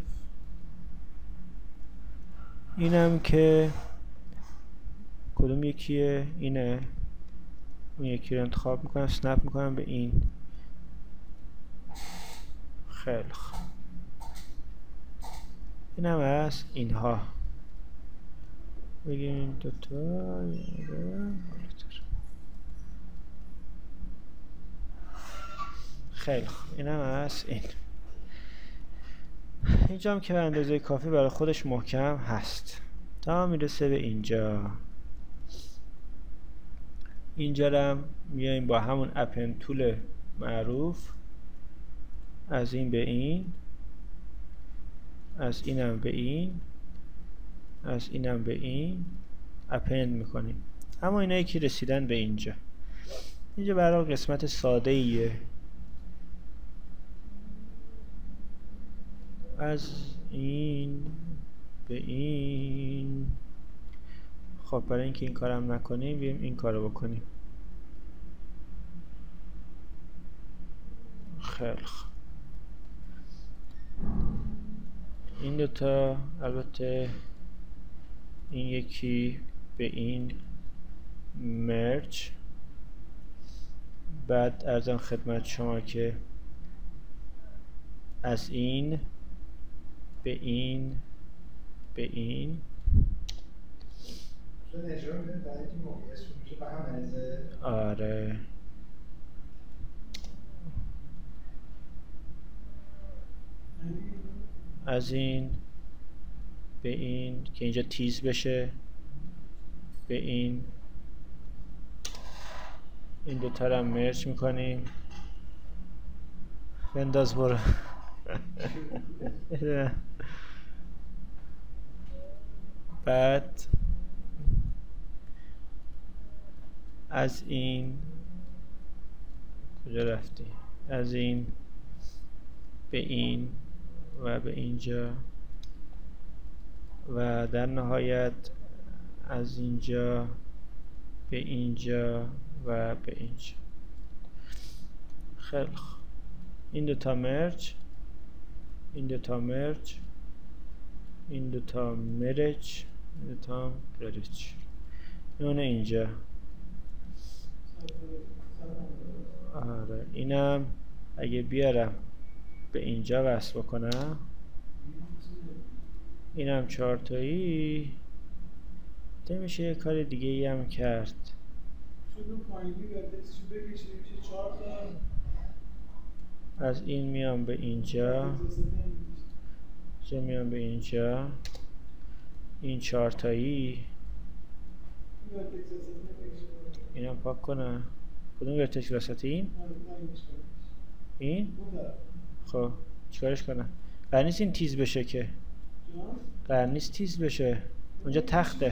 اینم که کدوم یکیه؟ اینه. اون یکی رو انتخاب میکنم سنپ میکنم به این. خیلی خوب. اینم از اینها بگیم این دوتا خیلی خوب. اینم از این. اینجا هم که به اندازه کافی برای خودش محکم هست تا میرسه به اینجا. اینجا هم میایم با همون اپن تول معروف از این به این، از اینم به این، از اینم به این اپند میکنیم. اما اینایی که رسیدن به اینجا، اینجا برای قسمت ساده ایه. از این به این. خب برای اینکه این کارم نکنیم بیایم این کارو بکنیم. خیلی خوب. این دوتا البته این یکی به این مرج. بعد ارزم خدمت شما که از این به این به این آره از این به این که اینجا تیز بشه به این. این دوتا رو هم مرج میکنیم. بنداز برو. بعد از این کجا رفتی؟ از این به این و به اینجا و در نهایت از اینجا به اینجا و به اینجا. خیلی خوب. این دوتا مرج، این دوتا مرج، این دوتا مرج، این دوتا مرج. اون اینجا. آره اینم اگه بیارم به اینجا وصل بکنم، اینم چهارتایی میشه یه کار دیگه ای هم کرد. از این میام به اینجا، اینجا میام به اینجا، این چهارتایی اینم پاک کنم. کدوم ورتکس وسط این؟ این؟ خب چیکارش کنم؟ قرار نیست این تیز بشه که، قرار نیست تیز بشه، اونجا تخته.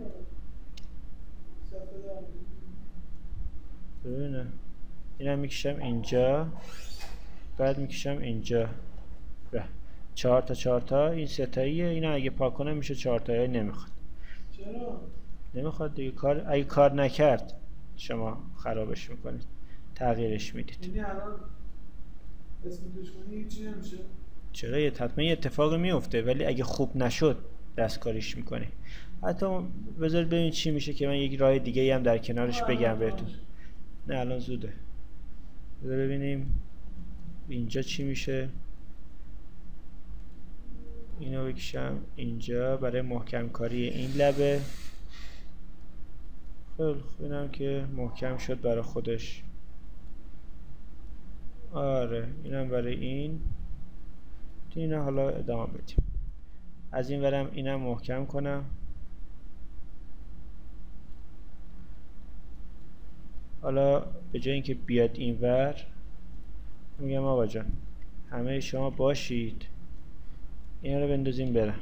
ببینم اینم میکشم اینجا، بعد میکشم اینجا. به چهار تا چهار تا این ستاییه. اینا اگه پاک کنم میشه چهار تایی. نمیخواد. چرا؟ نمیخواد دیگه. کار اگه کار نکرد شما خرابش میکنید، تغییرش میدید. یعنی الان اسم دشمنی هیچی نمیشه؟ چرا؟ یه حتما یه اتفاقی میفته، ولی اگه خوب نشد دستکاریش میکنی. حتی بذارید ببین چی میشه که من یک راه دیگه ای هم در کنارش بگم بهتون. نه الان زوده. بذار ببینیم اینجا چی میشه. اینو بکشم اینجا برای محکم کاری این لبه. خیلی خوب، اینم که محکم شد برای خودش. آره اینم برای این. اینو حالا ادامه بدیم. از این ورم اینم محکم کنم. حالا به جای اینکه بیاد این ور میگم آقا جان همه شما باشید، اینا رو بندازیم برن.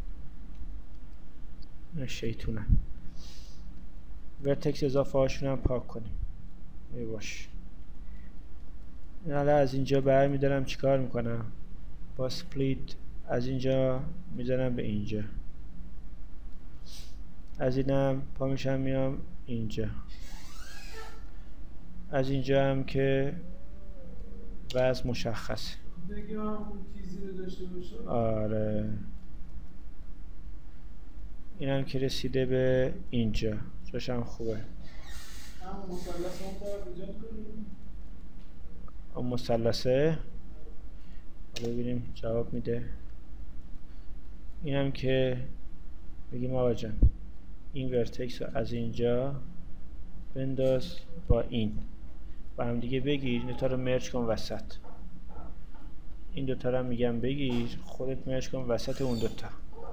اینا شیطونن. ورتکس اضافه هاشون هم پاک کنیم. ای باش. حالا از اینجا بر میدارم چیکار میکنم؟ با سپلیت از اینجا میزنم به اینجا، از اینم پا میشم میام اینجا، از اینجا هم که وضع مشخصه. بگم اون تیزی رو داشته باشه. آره اینم که رسیده به اینجا، جاش هم خوبه. همون مثلث اون طرف ایجاد کنیم. اون مثلثه حالا ببینیم جواب میده. اینم که بگیم آقا جان این ورتکس رو از اینجا بنداز با این با هم دیگه بگیر، این دوتا رو مرج کن وسط. این دوتا رو هم میگم بگیر خودت مرج کن وسط اون دوتا.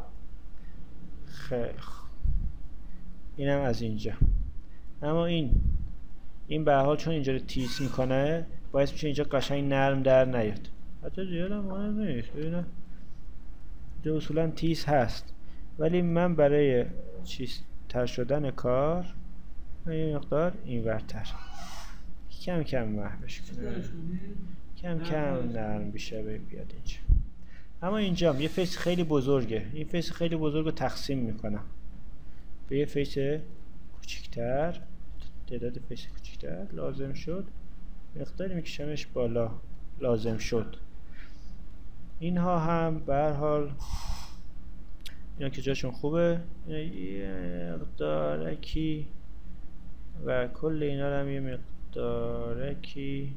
خیلی خوب. اینم از اینجا. اما این این به هر حال چون اینجا رو تیز میکنه باعث میشه اینجا قشنگ نرم در نیاد. حتی زیادم مهم نیست. ببینم اینجا اصولا تیز هست، ولی من برای چیز تر شدن کار یه مقدار این ورتر کم کم محوش کنم، کم کم نرم بیشه بیاد اینجا. اما اینجا یه فیس خیلی بزرگه، این فیس خیلی بزرگ رو تقسیم میکنم به یه فیس کوچیکتر. تعداد فیس کوچیکتر لازم شد مقداری میکشمش بالا لازم شد. اینها هم به هر حال اینا که جاشون خوبه، اینا یه مقدارکی و کل اینا رو هم یه مقدارکی.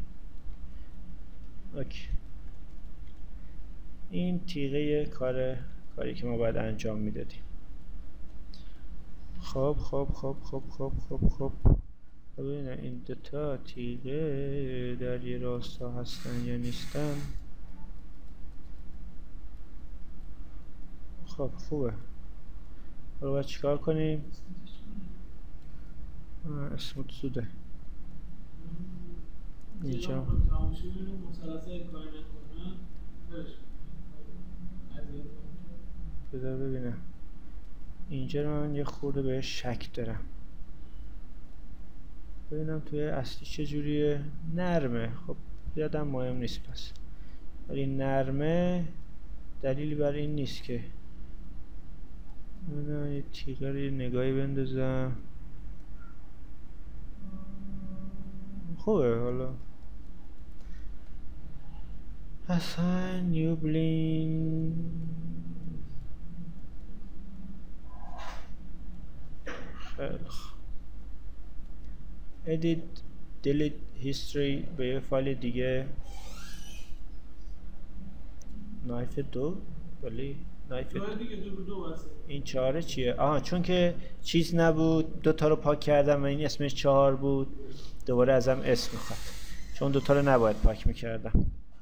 اوکی. این تیغه کار کاری که ما باید انجام میدادیم. خب خب خب خب خب خب خب ببینه این دوتا تیغه در یه راستا هستن یا نیستن. خب خوبه. حالا باید چیکار کنیم؟ اسموت زوده اینجا بذار ببینم. اینجا رو من یه خورده بهش شک دارم، ببینم توی اصلی چجوریه. نرمه. خب یادم مهم نیست پس، ولی نرمه دلیلی بر این نیست که من یه تیغه رو یه نگاهی بندازم. خوبه. حالا اصلا نیو بلین خیلی خوب. edit delete history به یه فایل دیگه. نایف دو ولی نایف دو دیگه دو دو واسه این چهاره چیه؟ آها چون که چیز نبود دوتا رو پاک کردم و این اسمش چهار بود دوباره ازم اسم میخواد، چون دوتا رو نباید پاک میکردم.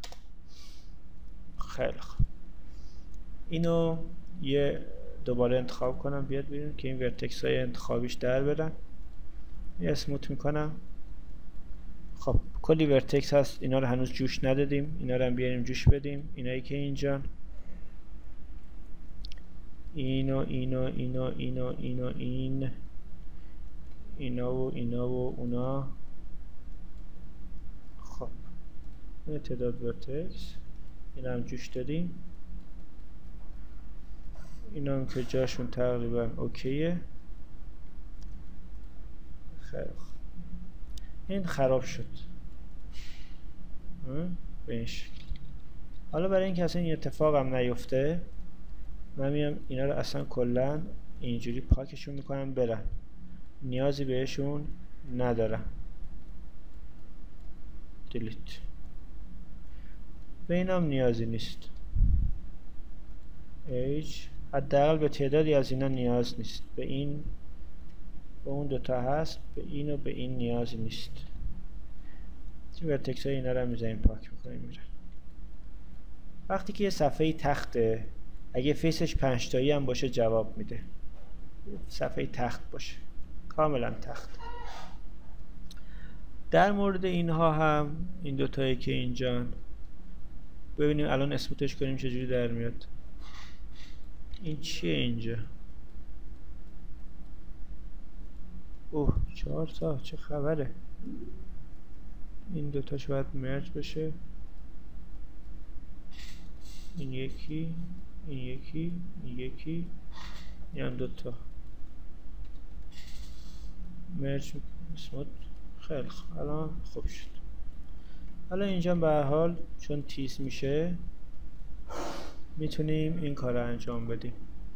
خیلی خوب. اینو یه دوباره انتخاب کنم بیاد بیرون که این ورتکس های انتخابیش در برن. یه اسموت میکنم. خب کلی ورتکس هست، اینا رو هنوز جوش ندادیم، اینا رو هم بیاریم جوش بدیم. اینایی که اینجا اینو اینو اینو اینو اینو این اینا و اینا و اونا. خب این تعداد ورتکس اینا هم جوش دادیم. اینا هم که جاشون تقریبا اوکیه. خیلی خوب. این خراب شد به این شکل. حالا برای اینکه اصلا این اتفاق هم نیفته من میام اینا رو اصلا کلا اینجوری پاکشون میکنم برن، نیازی بهشون ندارم. دیلیت. به اینم نیازی نیست. ایج حداقل به تعدادی از اینا نیاز نیست. به این با اون دوتا هست، به این و به این نیازی نیست. این ورتکس های اینا رو میزنیم پاک میکنیم میرن. وقتی که یه صفحه تخته، اگه فیسش پنج تایی هم باشه جواب میده. صفحه تخت باشه، کاملا تخت. در مورد اینها هم این دوتایی که اینجان، ببینیم الان اسموتش کنیم چجوری در میاد. این چیه اینجا؟ اوه چهار تا، چه خبره؟ این دوتاش باید مرج بشه. این یکی، این یکی، این یکی، این هم دوتا مرج اسموت. خیلی خوب، الان خوب شد. حالا اینجا به هر حال چون تیز میشه میتونیم این کار رو انجام بدیم.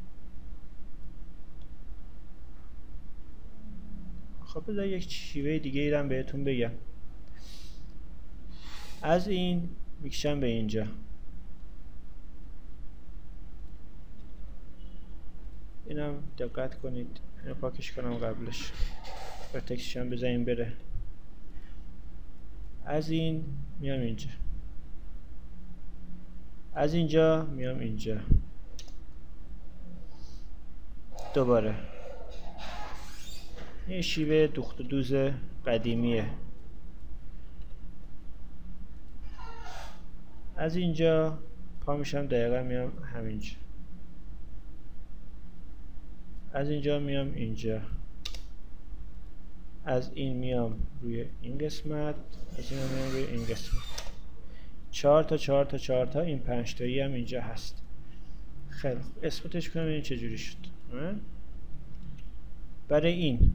خب بذار یک شیوه دیگه ایرم بهتون بگم. از این میکشم به اینجا. اینم دقت کنید، اینو پاکش کنم قبلش، ورتکسش هم بزنیم بره. از این میام اینجا، از اینجا میام اینجا دوباره. این شیوه دوخت و دوز قدیمیه. از اینجا پا میشم دقیقا میام همینجا، از اینجا میام اینجا، از این میام روی این قسمت، از این میام روی این قسمت. چهار تا چهار تا چهار تا، این پنج تایی هم اینجا هست. خیلی خوب، اسمتش کنم این چجوری شد. برای این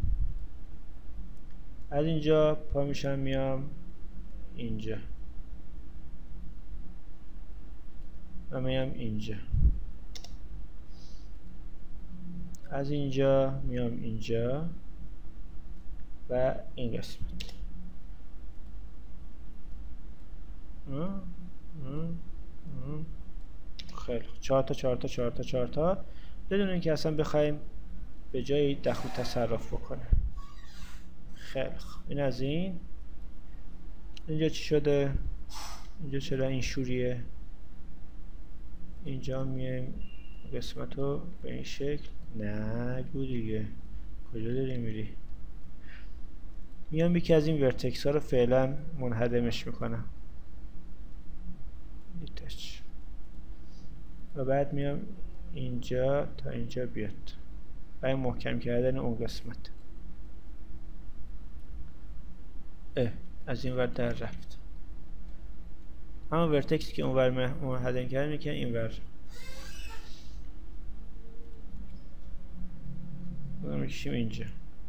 از اینجا پا میشم میام اینجا و میام اینجا، از اینجا میام اینجا و این قسمت. خیلی خوب، چهار تا چهار تا چهار تا چهار تا، بدون اینکه اصلا بخوایم به جای دخل تصرف بکنه. خیلی خوب، این از این. اینجا چی شده؟ اینجا چرا این شوریه؟ اینجا میایم قسمت رو به این شکل، نگو دیگه، کجا داری میری؟ میام یکی از این ورتکس ها رو فعلا منهدمش میکنم ایتش، و بعد میام اینجا تا اینجا بیاد برای محکم کردن اون قسمت. اه از این ور در رفت. اما ورتکسی که اون ور منهدم کردن میکنم این ور رو میکشیم اینجا.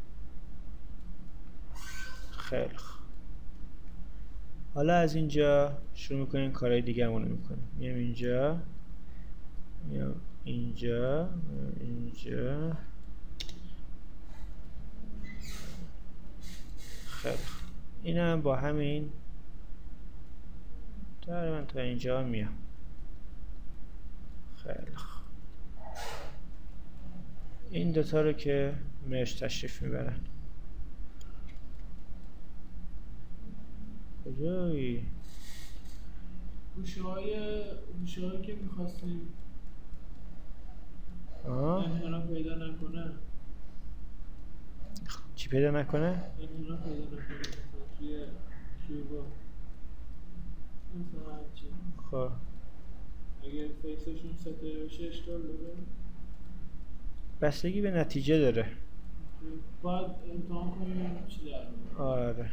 خیلی خوب، حالا از اینجا شروع میکنیم کارهای دیگه همونو میکنیم. میام اینجا، میام اینجا، میام اینجا. خیلی خوب، این هم با همین تقریبا تا اینجا میام. خیلی خوب، این دوتا رو که مرج تشریف میبرن. کجایی؟ گوشه های گوشه هایی که میخواستیم انحنا پیدا نکنه. چی پیدا نکنه؟ انحنا پیدا نکنه توی کیوبا. مثلا چی؟ خب اگه فیسشون ستایی باشه اشکال داره؟ بستگی به نتیجه داره. باید امتحان کنیم چی در میاد. آره،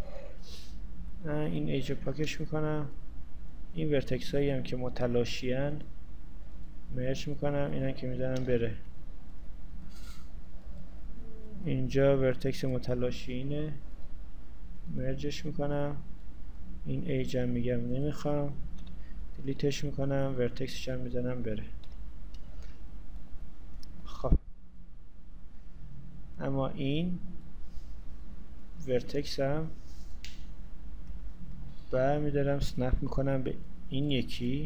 این ایج پاکش میکنم. این ورتکس هایی هم که متلاشیان مرج میکنم، اینا که میزنم بره. اینجا ورتکس متلاشی اینه، مرجش میکنم. این ایج هم میگم نمیخوام، دیلیتش میکنم، ورتکسش هم میزنم بره. خب اما این ورتکس هم برمیدارم سنپ میکنم به این یکی.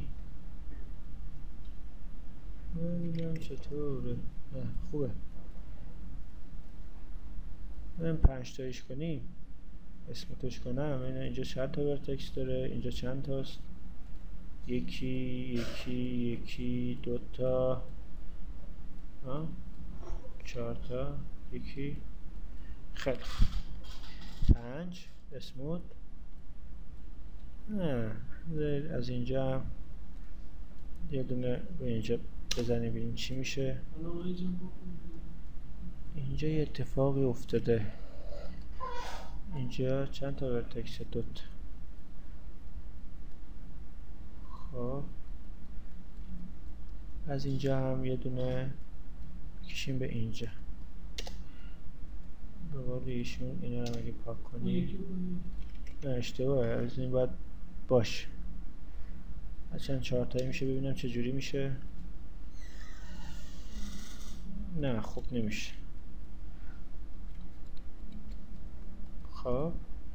نمیدونم چطوره. خوبه. من پنج تایش کنیم اسموتش کنم. این اینجا چند تا ورتکس داره، اینجا چند تاست؟ یکی یکی یکی دو تا ها چهار تا یکی خیلی پنج اسموت. نه از اینجا هم یه دونه به اینجا بزنیم ببینیم چی میشه. اینجا یه اتفاقی افتاده. اینجا چند تا ورتکس؟ دوتا. خب از اینجا هم یه دونه کشیم به اینجا. به قول ایشون اینا رو اگه پاک کنی نه اشتباهه، از این باید باشه. از چند چهار تایی میشه ببینم چه جوری میشه. نه خوب نمیشه. خب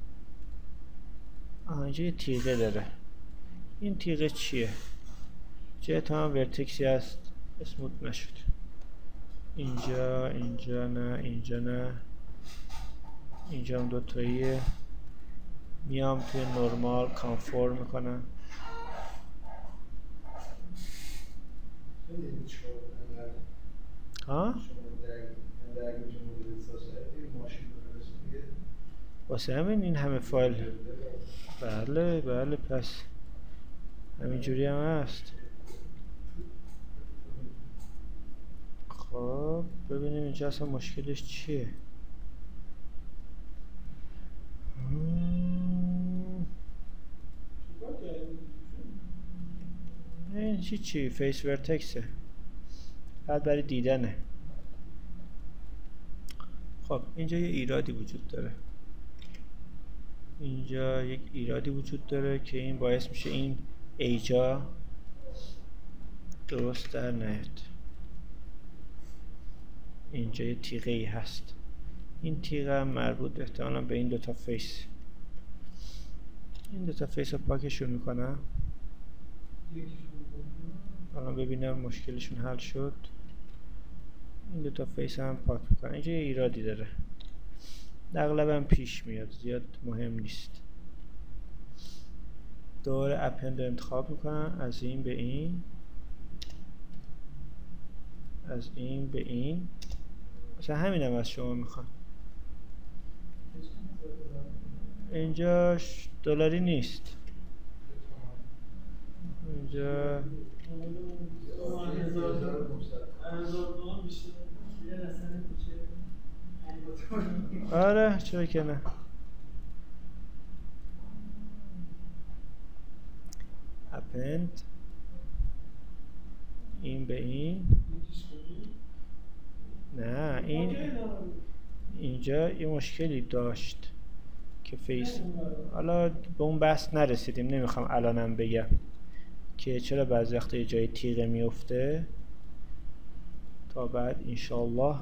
آها اینجا یه تیغه داره. این تیغه چیه؟ جای تا هم ورتکسی هست اسموت نشد. اینجا اینجا نه اینجا نه اینجا هم دوتاییه. میام توی نورمال کانفورم میکنم. ها؟ واسه همین این همه فایل. بله بله پس همینجوری هم هست. خب ببینیم اینجا اصلا مشکلش چیه. این چی چی فیس ورتکسه، بعد برای دیدنه. خب اینجا یه ایرادی وجود داره. اینجا یک ایرادی وجود داره که این باعث میشه این ایجا درست در نیاد. اینجا یه تیغه ای هست. این تیغه هم مربوط احتمالا به این دوتا فیس. این دوتا فیس رو پاکشون میکنم. الان ببینم مشکلشون حل شد. این دوتا فیس هم پاک میکنم. اینجا یه ایرادی داره، اغلبا پیش میاد، زیاد مهم نیست. دوباره اپند رو انتخاب میکنم. از این به این، از این به این. مثلا همین هم از شما میخوام. اینجاش دلاری نیست. اینجا آره چرا که نه. اپند این به این. نه این اینجا یه مشکلی داشت که فیس. حالا به اون بحث نرسیدیم، نمیخوام الانم بگم که چرا بعضی وقتا یه جای تیغه میفته. تا بعد انشالله.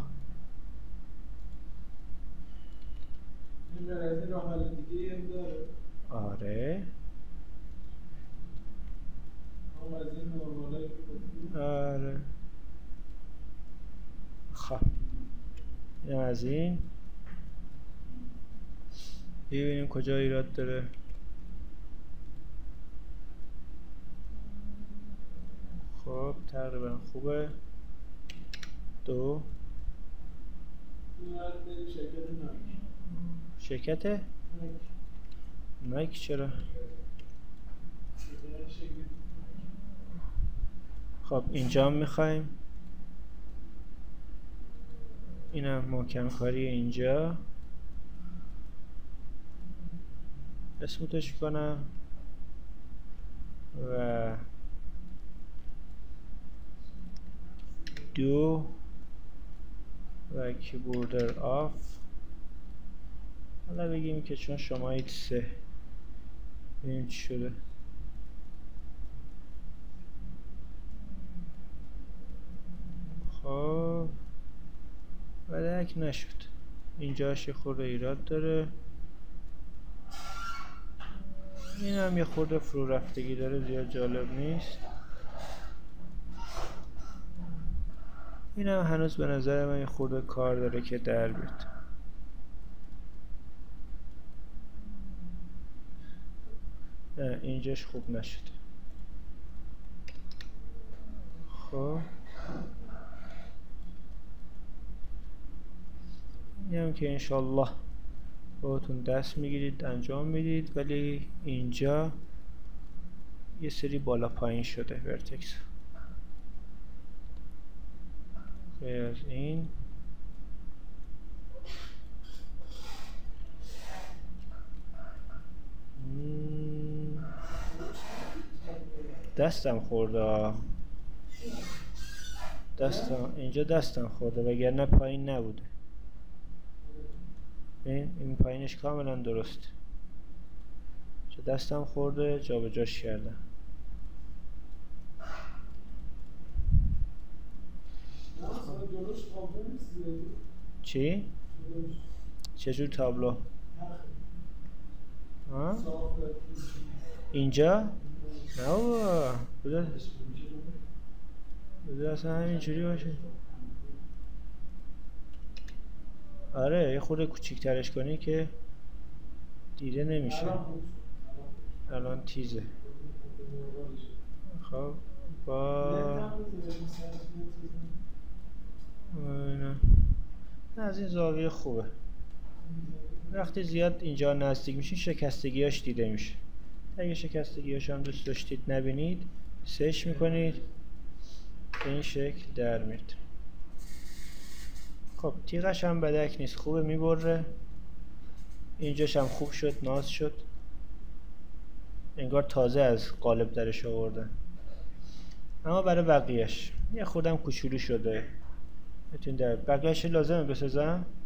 آره آره خب این از این ببینیم کجا ایراد داره. خب تقریبا خوبه. دو شرکت نایک. چرا؟ خب اینجا هم میخوایم. اینم محکم کاری اینجا. اسموتش کنم و دو و کیبوردر آف. حالا بگیم که چون شما اید سه. ببینیم چی شده. خب بدک نشد. اینجاش یه خورده ایراد داره. این هم یه خورده فرو رفتگی داره، زیاد جالب نیست. این هم هنوز به نظر من یه خورده کار داره که در بیاد. اینجاش خوب نشد. خب این هم که انشالله باهاتون دست میگیرید انجام میدید، ولی اینجا یه سری بالا پایین شده ورتکس. غیر از این دستم خورده، دستم اینجا دستم خورده وگرنه پایین نبوده. این این پایینش کاملا درست، چه دستم خورده جا به جاش کردم. چی؟ چجور تابلو؟ ها؟ اینجا؟ نه بابا بذار بذار اصلا همینجوری باشه. آره یه خورده کوچیک‌ترش کنی که دیده نمیشه. الان تیزه. خب با نه از این زاویه خوبه. وقتی زیاد اینجا نزدیک میشین شکستگیاش دیده میشه. اگه شکستگیاش هم دوست داشتید نبینید سش میکنید به این شکل در میاد. خب تیغش هم بدک نیست، خوبه میبره. اینجاش هم خوب شد، ناز شد، انگار تازه از قالب درش آوردن. اما برای بقیهش یه خودم کوچولو شده. بتونید در بقیهش لازمه بسازم.